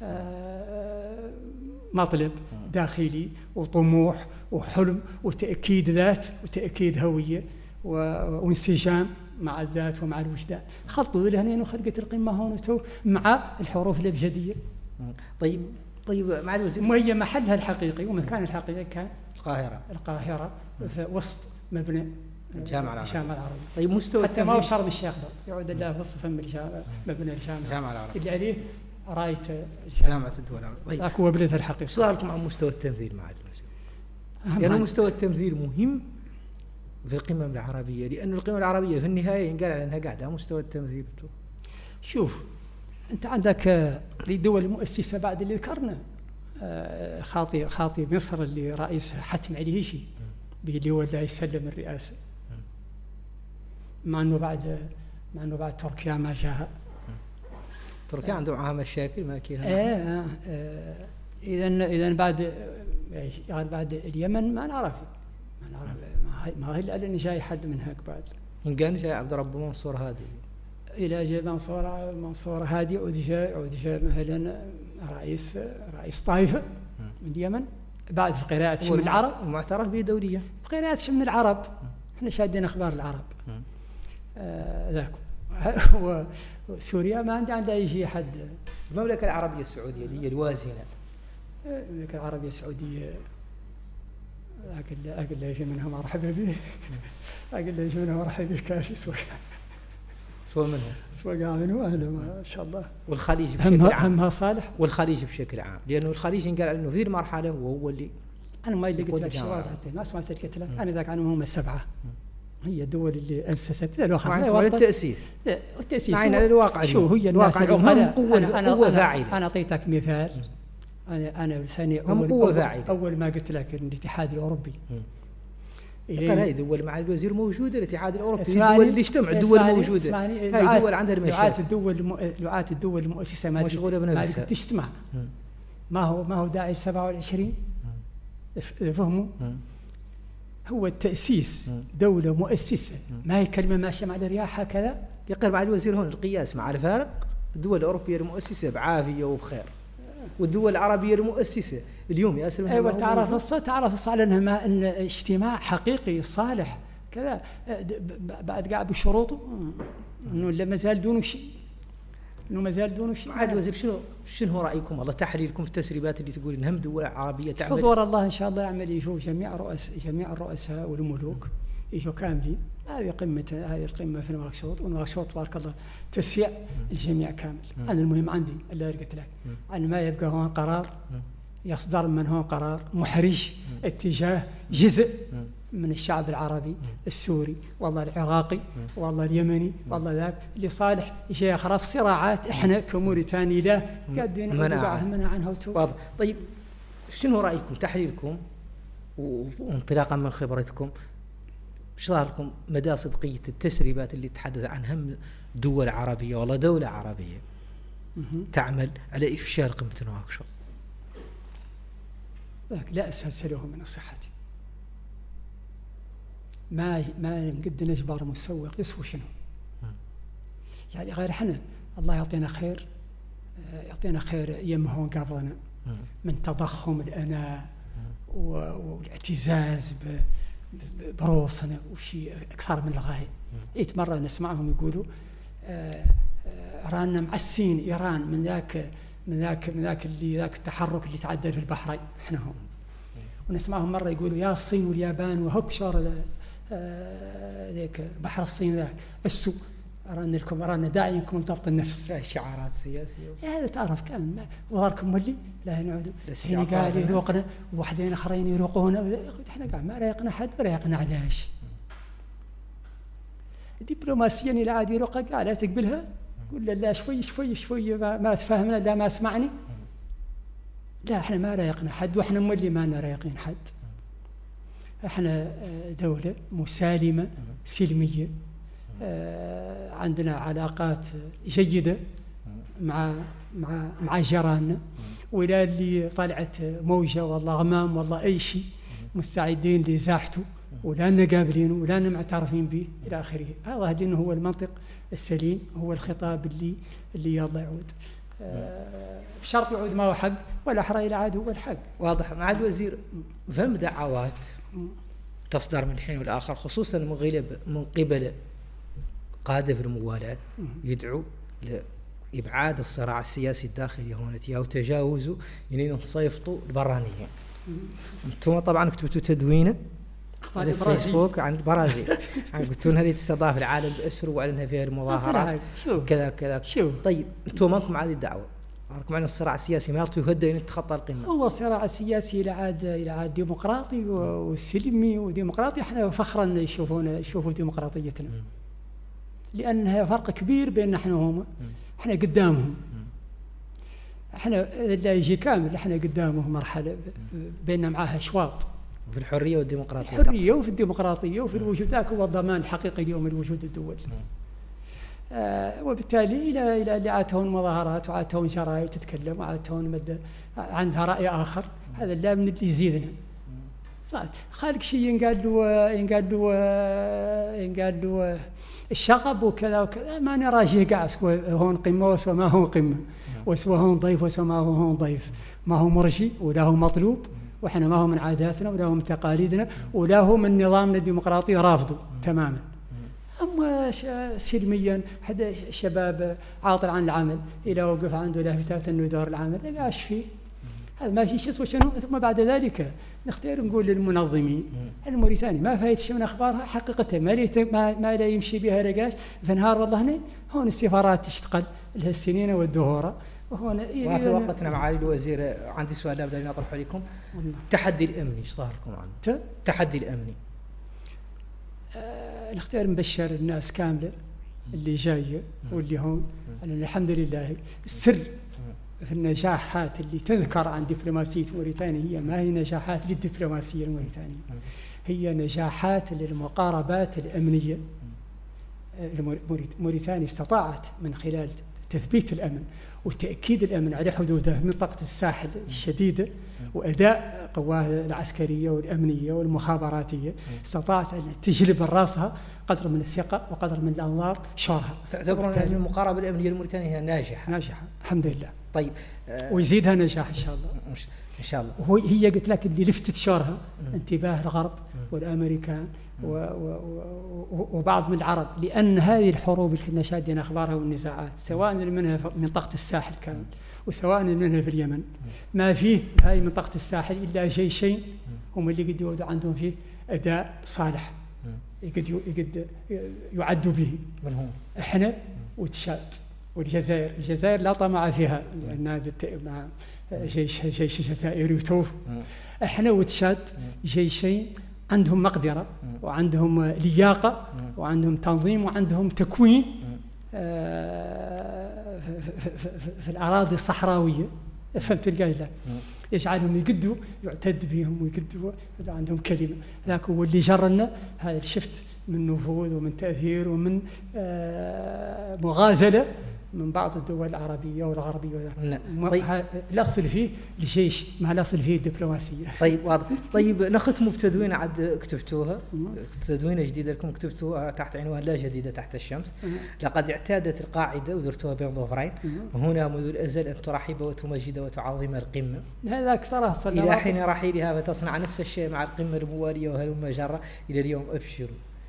مطلب داخلي وطموح وحلم وتأكيد ذات وتأكيد هوية وانسجام مع الذات ومع الوجدان. خلطوا لهنا وخلقت القمة هون مع الحروف الأبجدية. طيب طيب مع الوزير، وهي محلها الحقيقي ومكان الحقيقي كان القاهرة القاهرة في وسط مبنى الجامعة العربية. العربية. طيب مستوى حتى ما هو شرم الشيخ يعود الله وصف الجامعة مبنى الجامعة العربية اللي عليه راية جامعة الدول العربية. طيب ذاك هو بلدها الحقيقي. شو رأيكم عن مستوى التمثيل مع الوزير؟ يعني مستوى التمثيل مهم في القمم العربية، لأن القمم العربية في النهاية ينقال على أنها قاعدة مستوى التمثيل. شوف أنت عندك الدول المؤسسة بعد اللي ذكرنا خاطي خاطي مصر اللي رئيس حتم عليه شيء اللي هو اللي يسلم الرئاسة، مع انه بعد مع انه بعد تركيا ما جاها. تركيا عندهم معها مشاكل ما كيها. ايه اذا اذا بعد يعني بعد اليمن ما نعرف ما نعرف ما هي الا اني جاي حد من هيك بعد. ان كان جاي عبد رب منصور هادي. الى جاي منصور منصور هادي عود جاي عود جاي مثلا رئيس رئيس طائفه من اليمن بعد في قراءة شمل العرب ومعترف به دوليا في قراءة شمل العرب. احنا شادين اخبار العرب ذاك. آه وسوريا ما عندي عندها اي شيء حد. المملكة العربية السعودية اللي هي الوازنة. المملكة العربية السعودية اقل اقل يجي منها مرحبا به اقل يجي منها مرحبا به كاشي سوى سوى منه سوى قاعدين اهلا ما شاء الله. والخليج بشكل عام همها صالح. والخليج بشكل عام لانه الخليج ينقال انه في المرحلة وهو اللي انا ما اللي قلت لك شواذ حتى ما سمعت قلت لك انا ذاك عنهم هم السبعه هي الدول اللي اسست الواقع التاسيس التاسيس معنا الواقع شو هي الناس العقلاء. قوة أنا, أنا, قوة أنا, فاعلة. انا اعطيتك مثال. انا انا ثاني اول قوة فاعلة. اول ما قلت لك الاتحاد الاوروبي قال هاي دول مع الوزير موجوده. الاتحاد الاوروبي الدول اللي اجتمع الدول موجوده. هاي دول عندها المشاكل. دعاة الدول دعاة الدول المؤسسه ما مشغوله بنفسها ما تجتمع. ما هو ما هو داعي سبعة وعشرين فهموا. هو التأسيس دولة مؤسسة ما هي كلمة ماشية مع الرياح هكذا. يقر مع الوزير هون القياس مع الفارق. الدول الأوروبية المؤسسة بعافية وبخير والدول العربية المؤسسة اليوم يا سلام. أيوة تعرف الص تعرف الص على أنها أن اجتماع حقيقي صالح كذا بعد قاعد بشروطه إنه لا مازال دونه شيء إنه مازال دونه شيء. معالي الوزير شنو شنو رأيكم والله تحليلكم في التسريبات اللي تقول إنهم دول عربية تعمل حضور الله إن شاء الله يعمل يشوف جميع رؤساء جميع الرؤساء والملوك يشوف كاملين. هذه قمة هذه القمة في نواكشوط ونواكشوط تبارك الله تسيع الجميع كامل. أنا المهم عندي اللي قلت لك أن ما يبقى هون قرار يصدر من هون قرار محرج اتجاه جزء من الشعب العربي السوري والله العراقي والله اليمني والله ذاك اللي صالح شيء خلاف صراعات احنا كموريتاني لا قاعدين منع منع عنها. واضح. طيب شنو رايكم تحليلكم وانطلاقا من خبرتكم ايش لكم مدى صدقيه التسريبات اللي تحدث عنها هم دول عربيه والله دوله عربيه تعمل على افشال قمه نواكشوط؟ ذاك لا اساس له من الصحه. ما ما نقد نجبر مسوق يسوي شنو يعني غير احنا الله يعطينا خير يعطينا خير يمهون قبلنا من تضخم الأناء والاعتزاز بروسنا وشيء أكثر من الغاية. إيت مرة نسمعهم يقولوا رانا معسين إيران من ذاك من ذاك من ذاك اللي ذاك التحرك اللي تعدل في البحرين احنا هم. ونسمعهم مرة يقولوا يا الصين واليابان وهك شور ذيك بحر الصين ذاك السوء رانا لكم رانا داعينكم لضبط النفس. شعارات سياسية هذا تعرف كان وظهركم ملي لا نعود حين قال يروقنا وحدين اخرين يروقونا احنا قاعد ما رايقنا حد ولا يقنا علاش دبلوماسيا الى عاد يروق قال لا تقبلها قول له لا شوي شوي شوي ما, ما تفهمنا لا ما اسمعني لا احنا ما رايقنا حد واحنا ملي ما لنا رايقين حد. احنا دولة مسالمة سلمية عندنا علاقات جيدة مع مع مع جيراننا ولا اللي طلعت موجة والله غمام والله أي شيء مستعدين لزاحته ولا نقابلين ولا معترفين به إلى آخره. هذا لأنه هو المنطق السليم هو الخطاب اللي اللي يلا يعود بشرط يعود ما هو حق والأحرى إلى عاد هو الحق. واضح. مع الوزير فهم دعوات تصدر من الحين والآخر خصوصا من قبل قادة في الموالاة يدعو لإبعاد الصراع السياسي الداخلي هونتيا وتجاوزه يعني نصيفطوا البرانيين. انتم طبعا كتبتوا تدوينه على فيسبوك عن البرازيل يعني قلتوا انها اللي تستضاف العالم بأسره واعلنها فيها المظاهرات كذا كذا. طيب انتم ماكم هذه الدعوه راكم عن الصراع السياسي ما يرتو يهدى ان يتخطى القمه. هو الصراع السياسي الى عاد الى عاد ديمقراطي وسلمي وديمقراطي. احنا فخرا يشوفونا يشوفوا ديمقراطيتنا لانها فرق كبير بين نحن وهم. احنا قدامهم احنا لا يجي كامل، احنا قدامه مرحله بيننا معاها اشواط في الحريه والديمقراطيه. الحريه وفي الديمقراطيه وفي الوجود، ذاك هو الضمان الحقيقي اليوم لوجود الدول. آه وبالتالي الى الى اللي عاتهون مظاهرات وعاتهون شرايط تتكلم وعاتهون مد عندها راي اخر، هذا لا من اللي يزيدنا. خالق شيء ينقال له ينقال له ينقال له الشغب وكذا وكذا، ما نرى شيء قاعد هون قمه وسوى ما هو قمه، وسوى هون ضيف وسوى ما هو هون ضيف، ما هو مرجي ولا هو مطلوب، واحنا ما هو من عاداتنا ولا هو من تقاليدنا ولا هو من نظامنا الديمقراطي رافضه تماما. اما سلميا حدا الشباب عاطل عن العمل الى وقف عنده لافتات انه يدور العمل لا قاش فيه، هذا ما في شيء اسمه شنو. ثم بعد ذلك نختار نقول للمنظمين الموريتاني ما فايت من اخبارها حقيقتها، ما ما, ما لا يمشي بها رقاش في نهار والله هنا هون السفارات تشتغل لها السنين والدهوره. وهون وفي وقتنا معالي الوزير عندي سؤال لابد ان اطرحه لكم. التحدي الامني ايش ظهر لكم عنه؟ التحدي الامني آه نختار نبشر الناس كامله اللي جايه واللي هون أن الحمد لله السر في النجاحات اللي تذكر عن دبلوماسية موريتانيا هي ما هي نجاحات للدبلوماسية الموريتانية، هي نجاحات للمقاربات الأمنية. موريتانيا استطاعت من خلال تثبيت الأمن وتأكيد الأمن على حدودها في منطقة الساحل الشديدة وأداء قواها العسكرية والأمنية والمخابراتية، استطاعت أن تجلب راسها قدر من الثقة وقدر من الأنظار شورها. تعتبرون أن المقاربة الأمنية الموريتانية هي ناجحة؟ ناجحة الحمد لله. طيب آه ويزيدها نجاح إن شاء الله. إن شاء الله. وهي هي قلت لك اللي لفتت شورها انتباه الغرب والأمريكان و و وبعض من العرب، لأن هذه الحروب اللي كنا شادين أخبارها والنزاعات سواء منها في منطقة الساحل كامل وسواء منها في اليمن، ما فيه هاي منطقة الساحل إلا جيشين هم اللي قد يودوا عندهم فيه أداء صالح يقد يقد يعدوا به، من هم؟ إحنا وتشاد والجزائر. الجزائر لا طمع فيها لأنها مع جيش جيش الجزائر يتوف. إحنا وتشاد جيشين عندهم مقدرة وعندهم لياقة وعندهم تنظيم وعندهم تكوين في الأراضي الصحراوية، فهمت القايلة، يجعلهم يقدوا يعتد بهم ويقدوا عندهم كلمة. ذاك هو اللي جرنا هذا الشفت من نفوذ ومن تأثير ومن مغازلة من بعض الدول العربية والغربية. طيب. لا أصل فيه الجيش ما لا أصل فيه الدبلوماسية. طيب واضح. طيب نختم بتدوينة عد كتبتوها، تدوينة جديدة لكم كتبتوها تحت عنوان لا جديدة تحت الشمس. لقد اعتادت القاعدة ودرتوها بين ظهرين وهنا منذ الأزل أن ترحب وتمجد وتعظم القمة هذاك ترى إلى حين رحيلها، فتصنع نفس الشيء مع القمة الموالية وهلم جرة إلى اليوم. أبشروا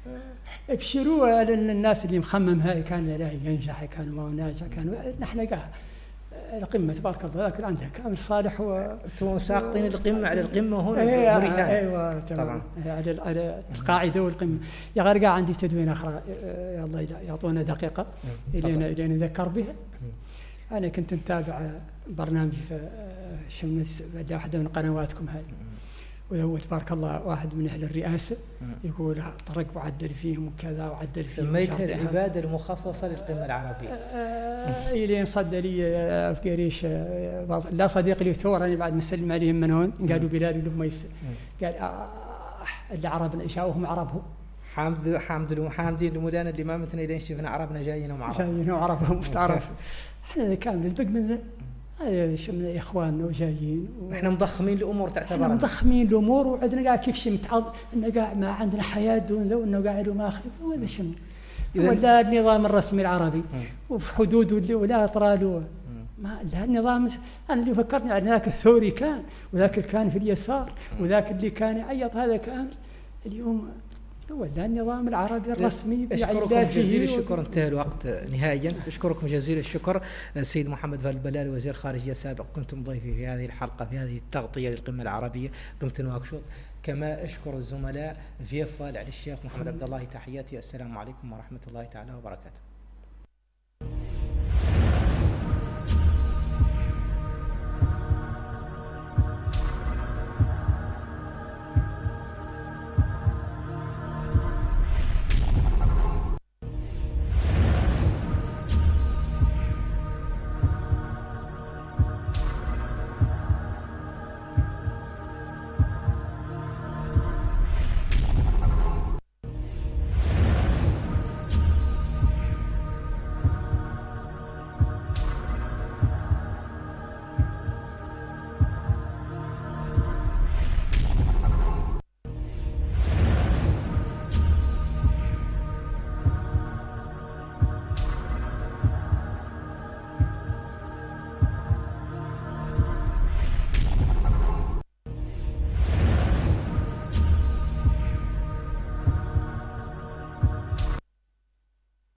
ابشروا لان الناس اللي مخمم هاي كان لا ينجح كانوا ما ناجح كانوا نحن قاعد القمه تبارك الله لكن عندها كامل صالح و انتم ساقطين القمه على القمه هون في ايوه موريتانيا. ايوه طبعا على على القاعده والقمه. يا غير قاعد عندي تدوين اخرى الله يعطونا دقيقه الين الين نذكر بها. انا كنت متابع برنامج في شمنت واحده من قنواتكم هذه، وهو تبارك الله واحد من أهل الرئاسة يقول طرق وعدل فيهم وكذا وعدل فيهم. سميتها العبادة المخصصة للقمة العربية. إلين صد لي في قريش لا صديق لي تو راني بعد مسلم عليهم من هون قالوا بلال بن ميس قال آه اللي عربنا إشاؤهم عربهم. حامد حامد حامدين المدانة اللي ما متنا إلين شفنا عربنا جايين ومعرب. جايين وعربهم متعرف. إحنا كامل البق من شمنا إخواننا وجايين و... إحنا مضخمين الأمور تعتبر. إحنا مضخمين الأمور وعندنا قاعد كيف شيء متعظ إنه قاعد ما عندنا حياة دون ذو إنه قاعد وما أخذ ولا شنو. ولا النظام الرسمي العربي وفي حدود اللي ولا أطراله ما لا النظام. أنا اللي فكرني عن ذاك الثوري كان وذاك اللي كان في اليسار وذاك اللي كان يعيط هذا كامل اليوم ولا النظام العربي الرسمي. أشكركم جزيل الشكر. انتهى الوقت نهائيا. أشكركم جزيل الشكر السيد محمد فهد البلال وزير خارجية سابق، كنتم ضيفي في هذه الحلقة في هذه التغطية للقمة العربية قمة نواكشوط. كما أشكر الزملاء فيفا علي الشيخ محمد عبد الله. تحياتي، السلام عليكم ورحمة الله تعالى وبركاته.